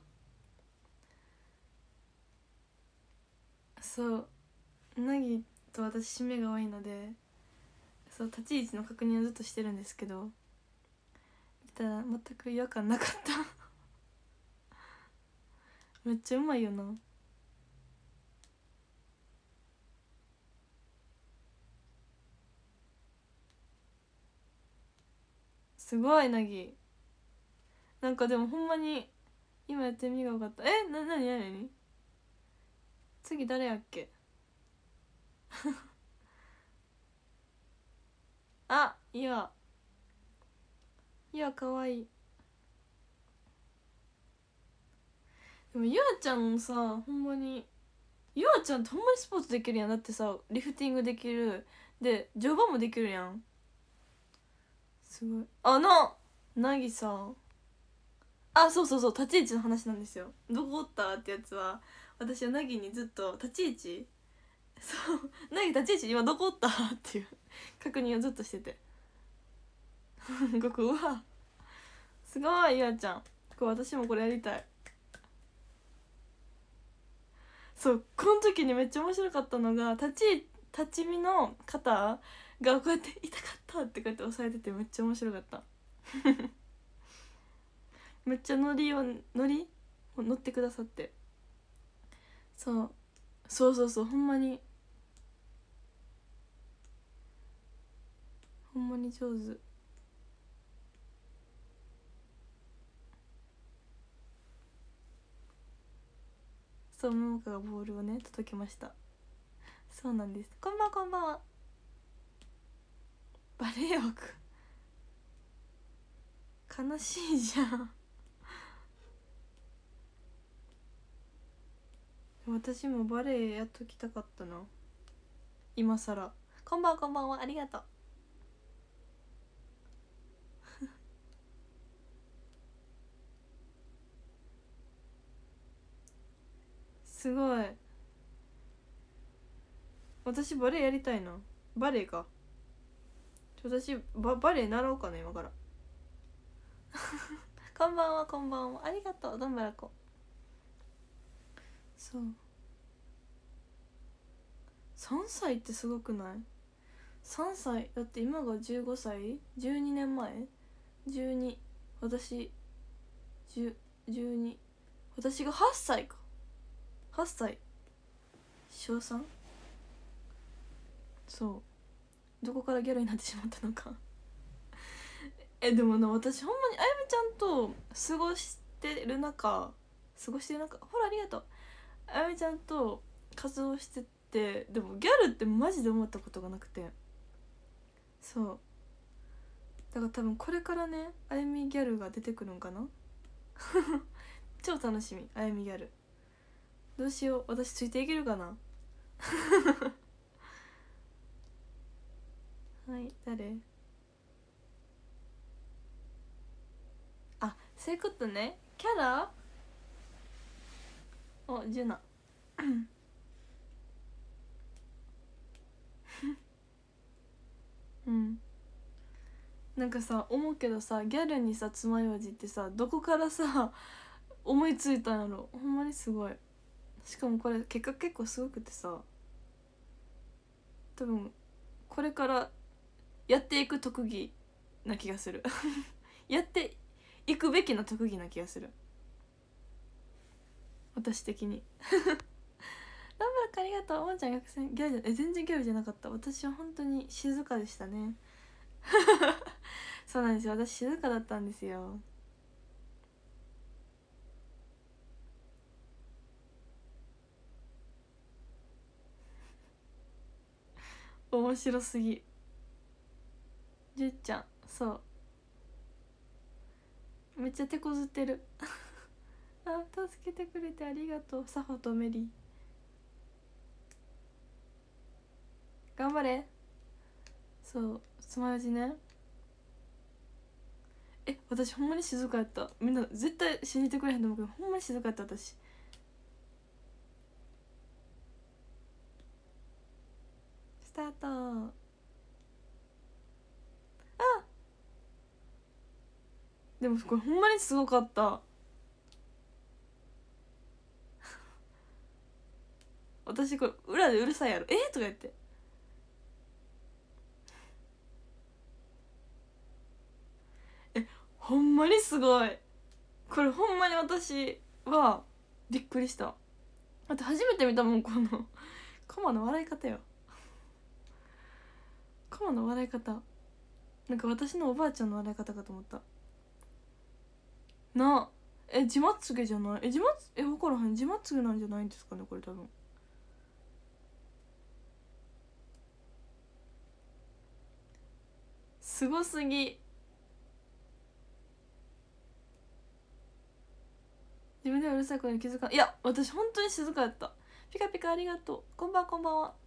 そうなぎと私新芽が多いので、そう立ち位置の確認をずっとしてるんですけど、見たら全く違和感なかっためっちゃうまいよな。すごいなぎ。なんかでもほんまに今やってみが分かった。えななになになに次誰やっけあ、いやいやかわいい。でもゆあちゃんさほんまにゆあちゃんってほんまにスポーツできるやん。だってさリフティングできるで乗馬もできるやん。すごい。あのなぎさん、あ、そうそうそう、立ち位置の話なんですよ。どこおったってやつは私はなぎにずっと立ち位置、そうなぎ立ち位置今どこおったっていう確認をずっとしててここうわすごいゆあちゃん、こう私もこれやりたい。そうこの時にめっちゃ面白かったのが立ち立ち見の方がこうやって「痛かった」ってこうやって押さえててめっちゃ面白かっためっちゃノリをノリ乗ってくださって、そうそうそうそうほんまにほんまに上手。そうももかがボールをね届けました。そうなんです。こんばんはこんばんは。バレエ枠悲しいじゃん私もバレエやっときたかったな今さら。こんばんはこんばんは、ありがとうすごい。私バレエやりたいな。バレエか。私ババレエ習おうかな今からこんばんはこんばんは、ありがとうどんぶらこ。そうさんさいってすごくない？ さん 歳だって今がじゅうごさい、じゅうにねんまえ、じゅうに、私じゅう、じゅうに、私がはっさいか。はっさいしょうさん。そうどこからギャルになってしまったのかえでもな私ほんまにあやみちゃんと過ごしてる中過ごしてる中ほらありがとう、あやみちゃんと活動してて、でもギャルってマジで思ったことがなくて、そうだから多分これからねあやみギャルが出てくるんかな超楽しみあやみギャル。どうしよう私ついていけるかなはい誰、あそういうことね。キャラおジュナうんなんかさ思うけどさ、ギャルにさ爪楊枝ってさどこからさ思いついたんやろ。ほんまにすごい。しかもこれ結果結構すごくてさ、多分これからやっていく特技な気がするやっていくべきな特技な気がする、私的にランブラックありがとう。おもちゃん逆線ギャルじゃえ全然ギャルじゃなかった。私は本当に静かでしたねそうなんですよ、私静かだったんですよ。面白すぎ。じゅっちゃんそうめっちゃ手こずってるあ、助けてくれてありがとう。サホとメリー頑張れ。そうつまようじね。え私ほんまに静かやった。みんな絶対信じてくれへんと思うけど、ほんまに静かやった私。スタート。あでもこれほんまにすごかった私これ裏でうるさいやろえー、とか言ってえほんまにすごい。これほんまに私はびっくりした。だって初めて見たもんこのコマの笑い方よ。コマの笑い方なんか私のおばあちゃんの笑い方かと思ったな。え自まつげじゃないえ自まつえ分からへん自まつげなんじゃないんですかねこれ多分。すごすぎ。自分ではうるさい声に気づかん。いや私本当に静かやった。ピカピカありがとう。こんばんこんばんは。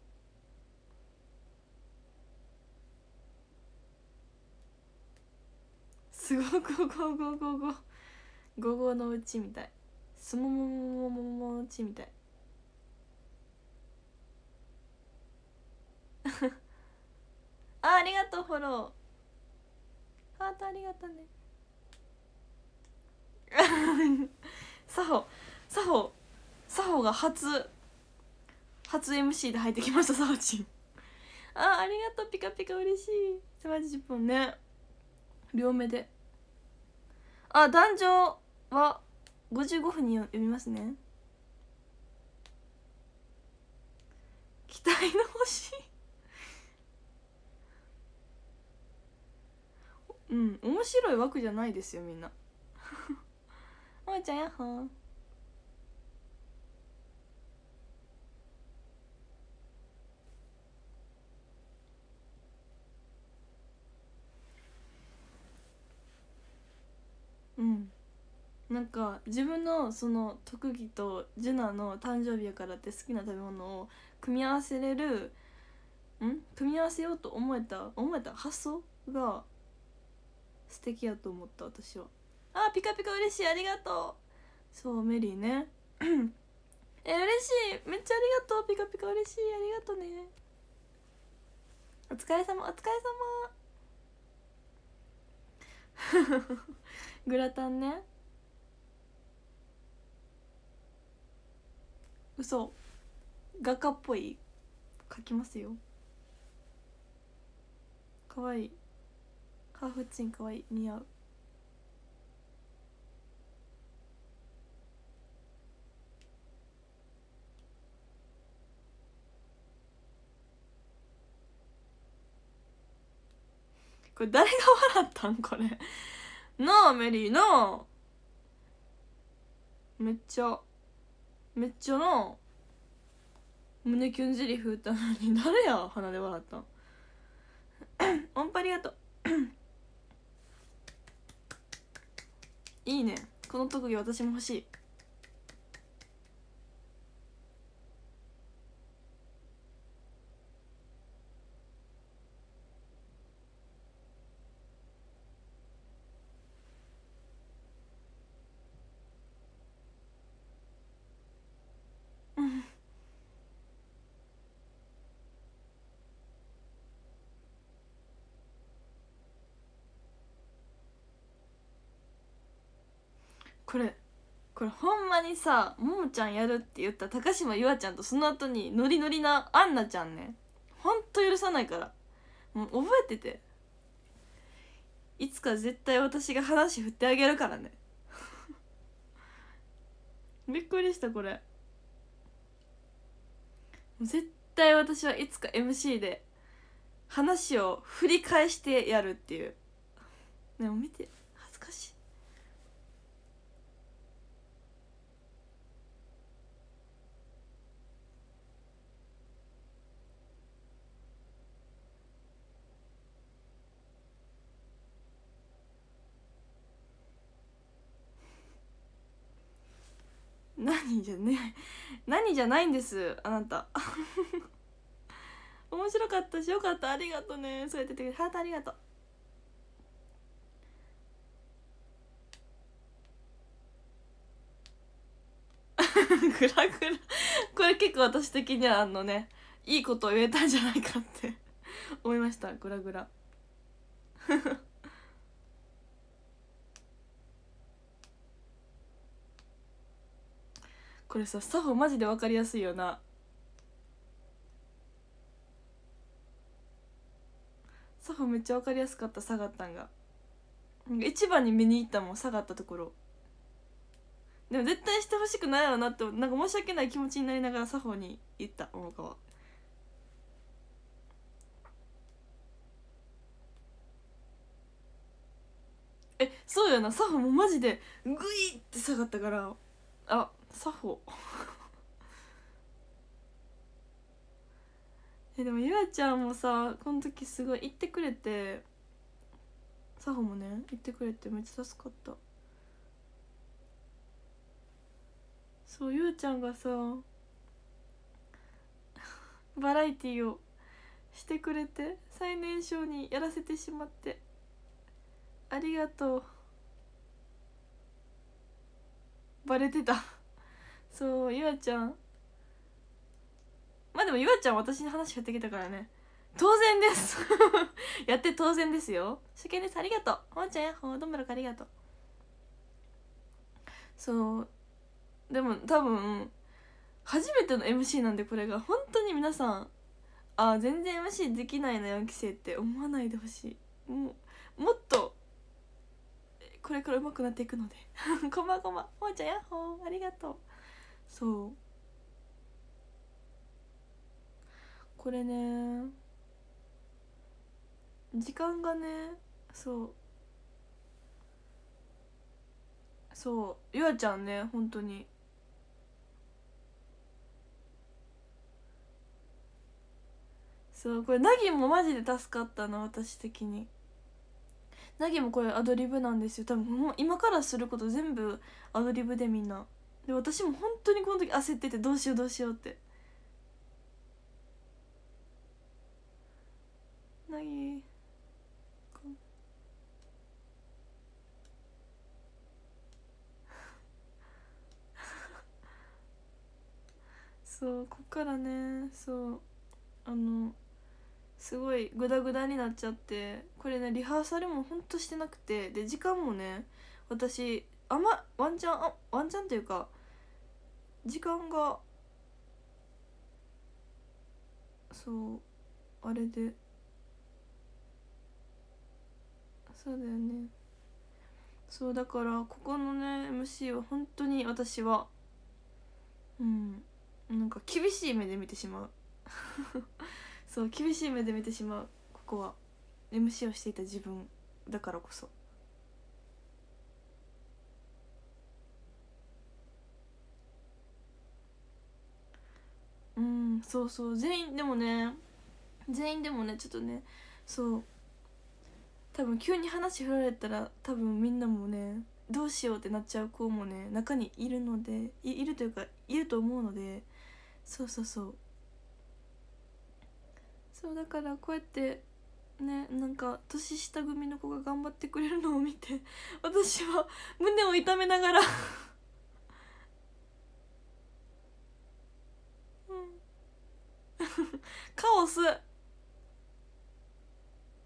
すごくゴーゴーゴーゴーゴーゴーゴーのうちみたい。すもももももものうちみたいあありがとうフォローハートありがとうねサホサホサホが初初 エムシー で入ってきました。サホチンあーありがとうピカピカ嬉しい。スマジじゅっぽんね両目で。あ壇上はごじゅうごふんに読みますね。期待の星うん面白い枠じゃないですよみんなおもちゃんやっほー。うんなんか自分のその特技とジュナの誕生日やからって好きな食べ物を組み合わせれるん組み合わせようと思えた思えた発想が素敵やと思った私は。あピカピカ嬉しいありがとう。そうメリーねえ嬉しいめっちゃありがとうピカピカ嬉しいありがとうね。お疲れ様お疲れ様グラタンね嘘画家っぽい描きますよ。かわいいハーフチンかわいい似合う。これ誰が笑ったんこれなあメリーなあめっちゃめっちゃなあ胸キュンゼリフ打ったのに誰や鼻で笑ったん音符ありがとういいねこの特技私も欲しいこれこれほんまにさ、ももちゃんやるって言った高島優愛ちゃんとその後にノリノリなアンナちゃんね、ほんと許さないから、もう覚えてて、いつか絶対私が話振ってあげるからねびっくりしたこれ、絶対私はいつか エムシー で話を振り返してやるっていう。でも見て恥ずかしい。何じゃね何じゃないんですあなた面白かったしよかった、ありがとね、そうやって言ってくれてハートありがとうグラグラこれ結構私的にはあのね、いいことを言えたんじゃないかって思いました。グラグラこれさ、サホマジで分かりやすいよな。サホめっちゃ分かりやすかった、下がったんが。一番に見に行ったもん、下がったところ。でも絶対してほしくないやろなって、なんか申し訳ない気持ちになりながらサホに言った、桃川。え、そうよな、サホもマジでグイって下がったから、あ、サホえ、でもゆあちゃんもさ、この時すごい言ってくれて、サホもね言ってくれてめっちゃ助かった。そう、ゆうちゃんがさバラエティーをしてくれて、最年少にやらせてしまってありがとう。バレてたそう、ゆあちゃん、まあでもゆあちゃん私に話振ってきたからね、当然ですやって当然ですよ。初見です、ありがとう。ほんちゃんやっほー、どんぶらくありがとう。そうでも多分初めての エムシー なんで、これが本当に皆さん、あ全然 エムシー できないなよんき生って思わないでほしい。もうもっとこれから上手くなっていくのでこまごま、ほんちゃんやっほー、ありがとう。そうこれね、時間がね、そうそうゆあちゃんね、本当にそう、これナギもマジで助かったな、私的に。ナギもこれアドリブなんですよ、多分もう今からすること全部アドリブで、みんなで、私も本当にこの時焦ってて、どうしようどうしようって。ナギそうこっからね、そうあのすごいグダグダになっちゃって、これねリハーサルもほんとしてなくて、で時間もね私あんまワンチャンあワンチャンというか時間がそうあれで、そうだよね。そうだからここのね エムシー は本当に私はうんなんか厳しい目で見てしまうそう厳しい目で見てしまう、ここは エムシー をしていた自分だからこそ。うんそうそう、全員でもね全員でもねちょっとね、そう多分急に話振られたら多分みんなもねどうしようってなっちゃう子もね中にいるので、 い, いるというかいると思うので、そうそうそうそうだからこうやってね、なんか年下組の子が頑張ってくれるのを見て私は胸を痛めながらうんカオス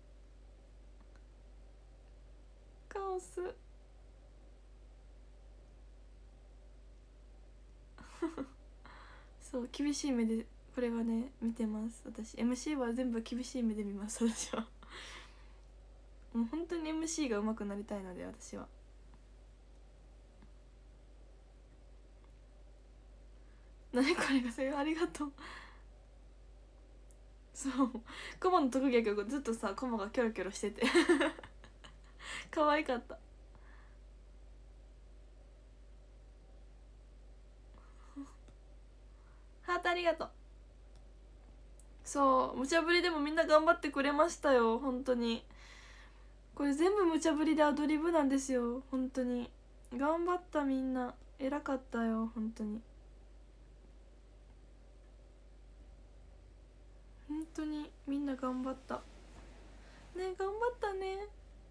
カオスそう厳しい目でこれはね見てます。私 エムシー は全部厳しい目で見ます。私はもう本当に エムシー が上手くなりたいので、私は。何これがそれ、ありがとう。そうコマの特技やけどずっとさコマがキョロキョロしてて可愛かった。ハートありがとう。そう無茶ぶりでもみんな頑張ってくれましたよ。本当にこれ全部無茶ぶりでアドリブなんですよ。本当に頑張った。みんな偉かったよ。本当に本当にみんな頑張ったね。頑張ったね。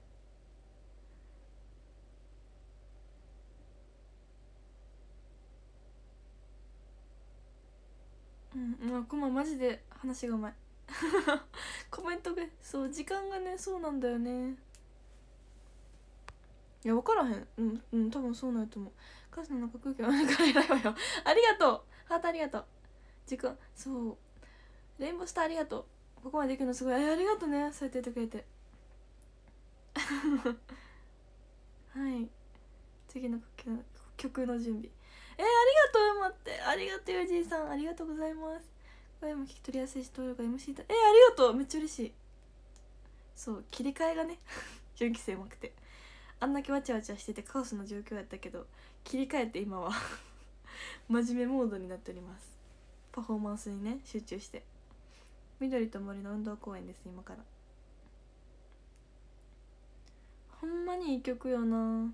うんまあコママジで話がうまいコメントがそう時間がねそうなんだよね。いや分からへん。うんうん多分そうなんやと思う。カスの中空気はなんか偉いわよ。ありがとうハートありがとう。時間そうレインボースターありがとう。ここまで行くのすごい。えありがとうねそうやって言ってくれてはい次の曲曲の準備。えー、ありがとう待ってありがとうゆうじいさんありがとうございます。声も聞き取りやすいし登録が エムシー だ。えー、ありがとうめっちゃ嬉しい。そう切り替えがね準期生うまくてあんだけわちゃわちゃしててカオスの状況やったけど切り替えて今は真面目モードになっております。パフォーマンスにね集中して。緑と森の運動公園です今から。ほんまにいい曲よな。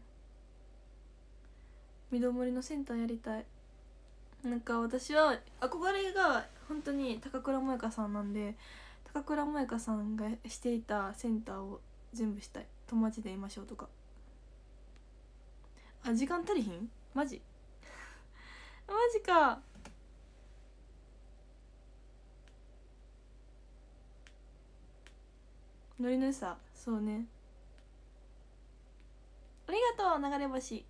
緑森のセンターやりたい。なんか私は憧れが本当に高倉萌香さんなんで、高倉萌香さんがしていたセンターを全部したい。友達でいましょうとか。あ時間足りひんマジマジか。ノリの良さそうね。ありがとう流れ星。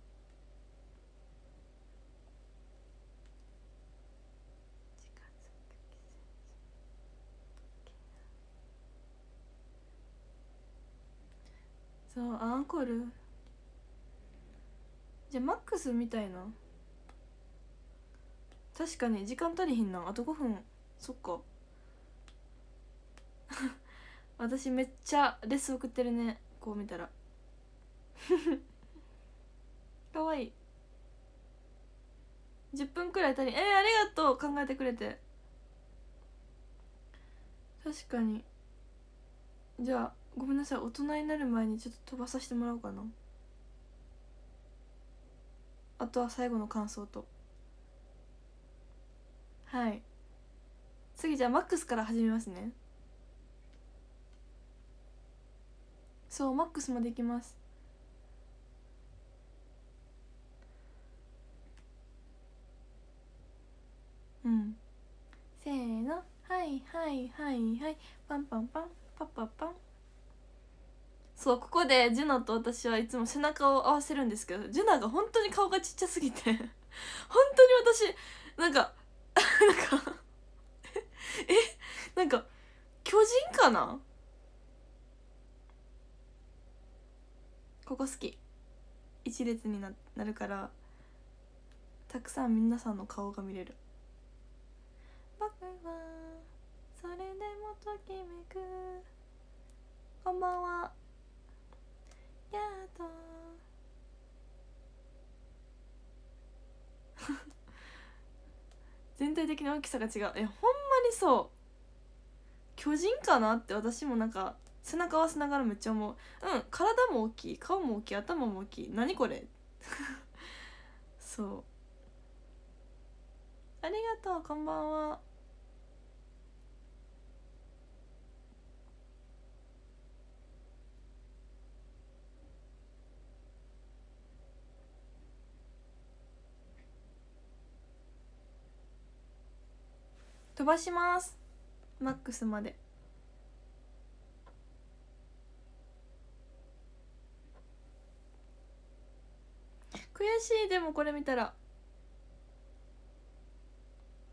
そうアンコールじゃあマックスみたいな。確かに時間足りひんな。あとごふん。そっか私めっちゃレス送ってるねこう見たらかわいい。じゅっぷんくらい足りん。えー、ありがとう考えてくれて。確かに。じゃあごめんなさい大人になる前にちょっと飛ばさせてもらおうかな。あとは最後の感想と。はい次じゃあマックスから始めますね。そうマックスまでいきます。うんせーのはいはいはいはいパンパンパンパッパッパン。そうここでジュナと私はいつも背中を合わせるんですけど、ジュナが本当に顔がちっちゃすぎて本当に私なんかなんかえなんか巨人かな。ここ好き。一列に な, なるからたくさん皆さんの顔が見れる。僕はそれでもときめく。こんばんはやっと全体的な大きさが違う。えほんまにそう巨人かなって私もなんか背中合わせながらめっちゃ思う。うん体も大きい顔も大きい頭も大きい何これそうありがとうこんばんは。飛ばしますマックスまで。悔しい。でもこれ見たら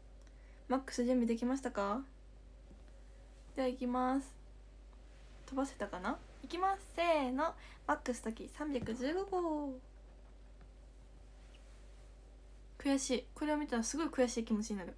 マックス準備できましたか？では行きます。飛ばせたかな？いきます。せーの。マックス時さんびゃくじゅうご号。悔しい。これを見たらすごい悔しい気持ちになる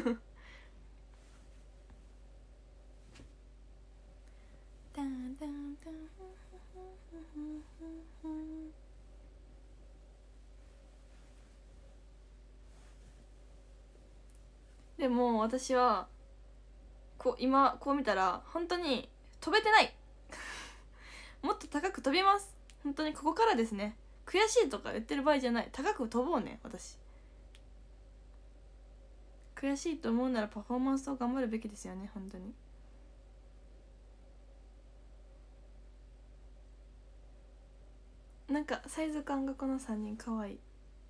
でも私はこう今こう見たら本当に飛べてないもっと高く飛びます。本当にここからですね。悔しいとか言ってる場合じゃない。高く飛ぼうね。私悔しいと思うならパフォーマンスを頑張るべきですよね。本当になんかサイズ感がこのさんにんかわいい。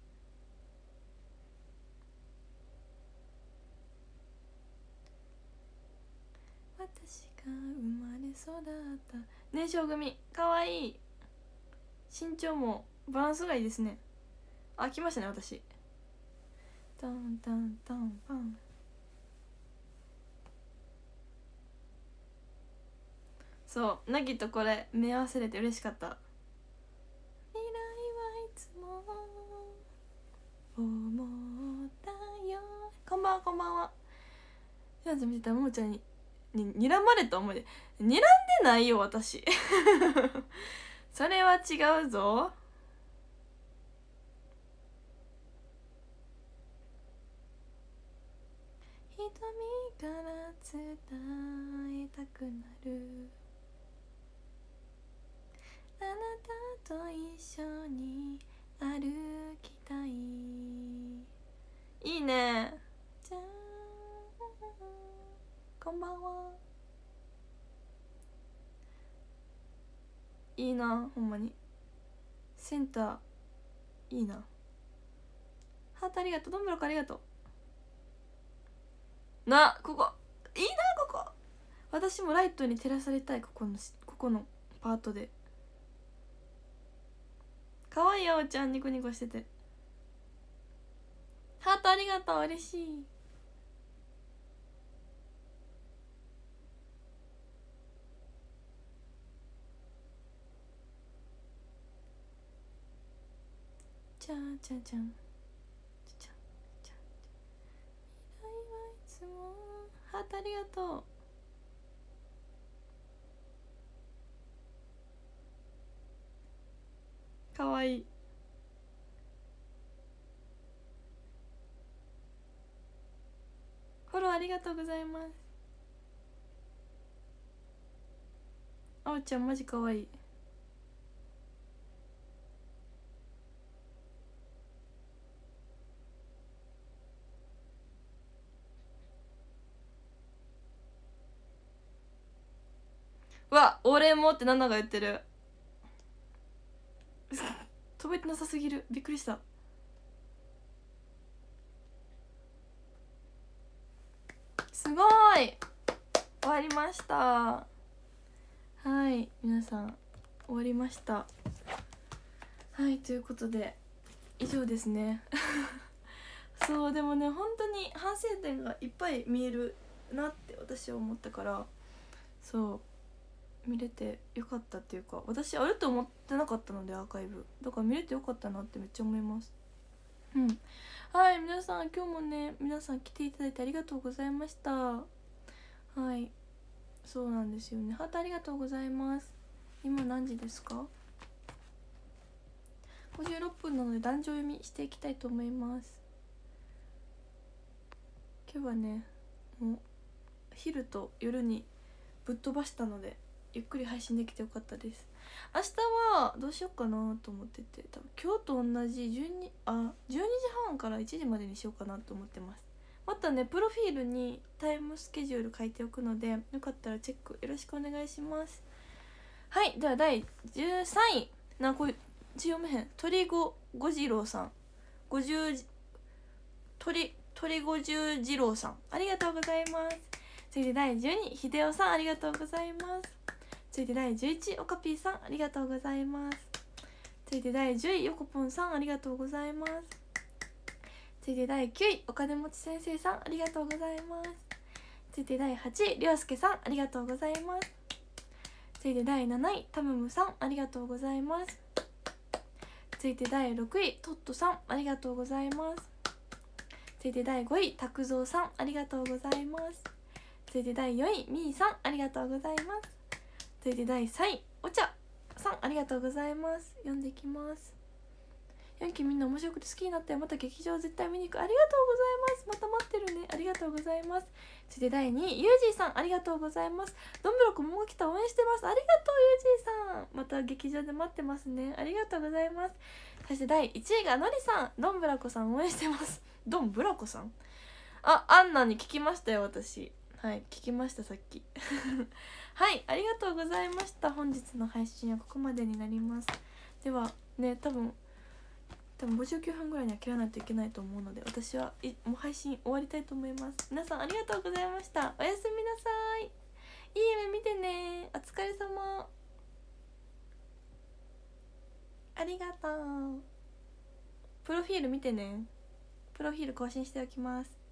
私が生まれ育った年少組かわいい。身長もバランスがいいですね。あ、来ましたね私。タンタンタンパン。そうナギとこれ目合わせれて嬉しかった。未来はいつも思ったよ。こんばんはこんばんは。やつ見てたらももちゃんにに睨まれた思いで睨んでないよ私それは違うぞ。瞳から伝えたくなるあなたと一緒に歩きたい。いいね。じゃーんこんばんは。いいなほんまに。センターいいな。ハートありがとう。どんぶろくありがとうな。ここいいな。ここ私もライトに照らされたい。ここのここのパートでかわいい。あおちゃんニコニコしててハートありがとう。嬉しい。じゃんじゃんじゃんじゃんじゃん。未来はいつもハートありがとう。かわいい。フォローありがとうございます。あおちゃんマジかわいい。うわ俺もってナナが言ってる飛べてなさすぎる。びっくりした。すごい終わりました。はい皆さん終わりました。はいということで以上ですねそうでもね本当に反省点がいっぱい見えるなって私は思ったから、そう見れてよかったっていうか、私あると思ってなかったのでアーカイブだから見れてよかったなってめっちゃ思います。うんはい皆さん今日もね皆さん来ていただいてありがとうございました。はいそうなんですよね。ハートありがとうございます。今何時ですか？ごじゅうろっぷんなので壇上読みしていきたいと思います。今日はねもう昼と夜にぶっ飛ばしたのでゆっくり配信できてよかったです。明日はどうしようかなと思ってて、多分今日と同じじゅうにあじゅうにじはんからいちじまでにしようかなと思ってます。またねプロフィールにタイムスケジュール書いておくのでよかったらチェックよろしくお願いします。はいではだいじゅうさんいなこれ字読めへん。鳥ごご次郎さんごじゅう鳥鳥ごじゅう次郎さんありがとうございます。続いてだいじゅうに秀夫さんありがとうございます。続いてだいじゅういちおかぴーさんありがとうございます。続いてだいじゅういよこぽんさんありがとうございます。 続いてだいきゅういお金持ち先生さんありがとうございます。続いてだいはちいりょうすけさんありがとうございます。続いてだいなないたむむさんありがとうございます。続いてだいろくいトットさんありがとうございます。続いてだいごいたくぞうさんありがとうございます。続いてだいよんいみーさんありがとうございます。続いてだいさんいお茶さんありがとうございます。読んでいきます。よんきみんな面白くて好きになったよ。また劇場絶対見に行く。ありがとうございます。また待ってるね。ありがとうございます。続いてだいにいゆうじーさんありがとうございます。どんぶらこももきた応援してます。ありがとうゆうじーさん。また劇場で待ってますね。ありがとうございます。そしてだいいちいがのりさん。どんぶらこさん応援してます。どんぶらこさん、あ、アンナに聞きましたよ私。はい、聞きましたさっきはい、ありがとうございました。本日の配信はここまでになります。ではね、多分多分ごじゅうきゅうふんぐらいには切らないといけないと思うので、私はいもう配信終わりたいと思います。皆さんありがとうございました。おやすみなさい。いい夢見てね。お疲れ様。ありがとう。プロフィール見てね。プロフィール更新しておきます。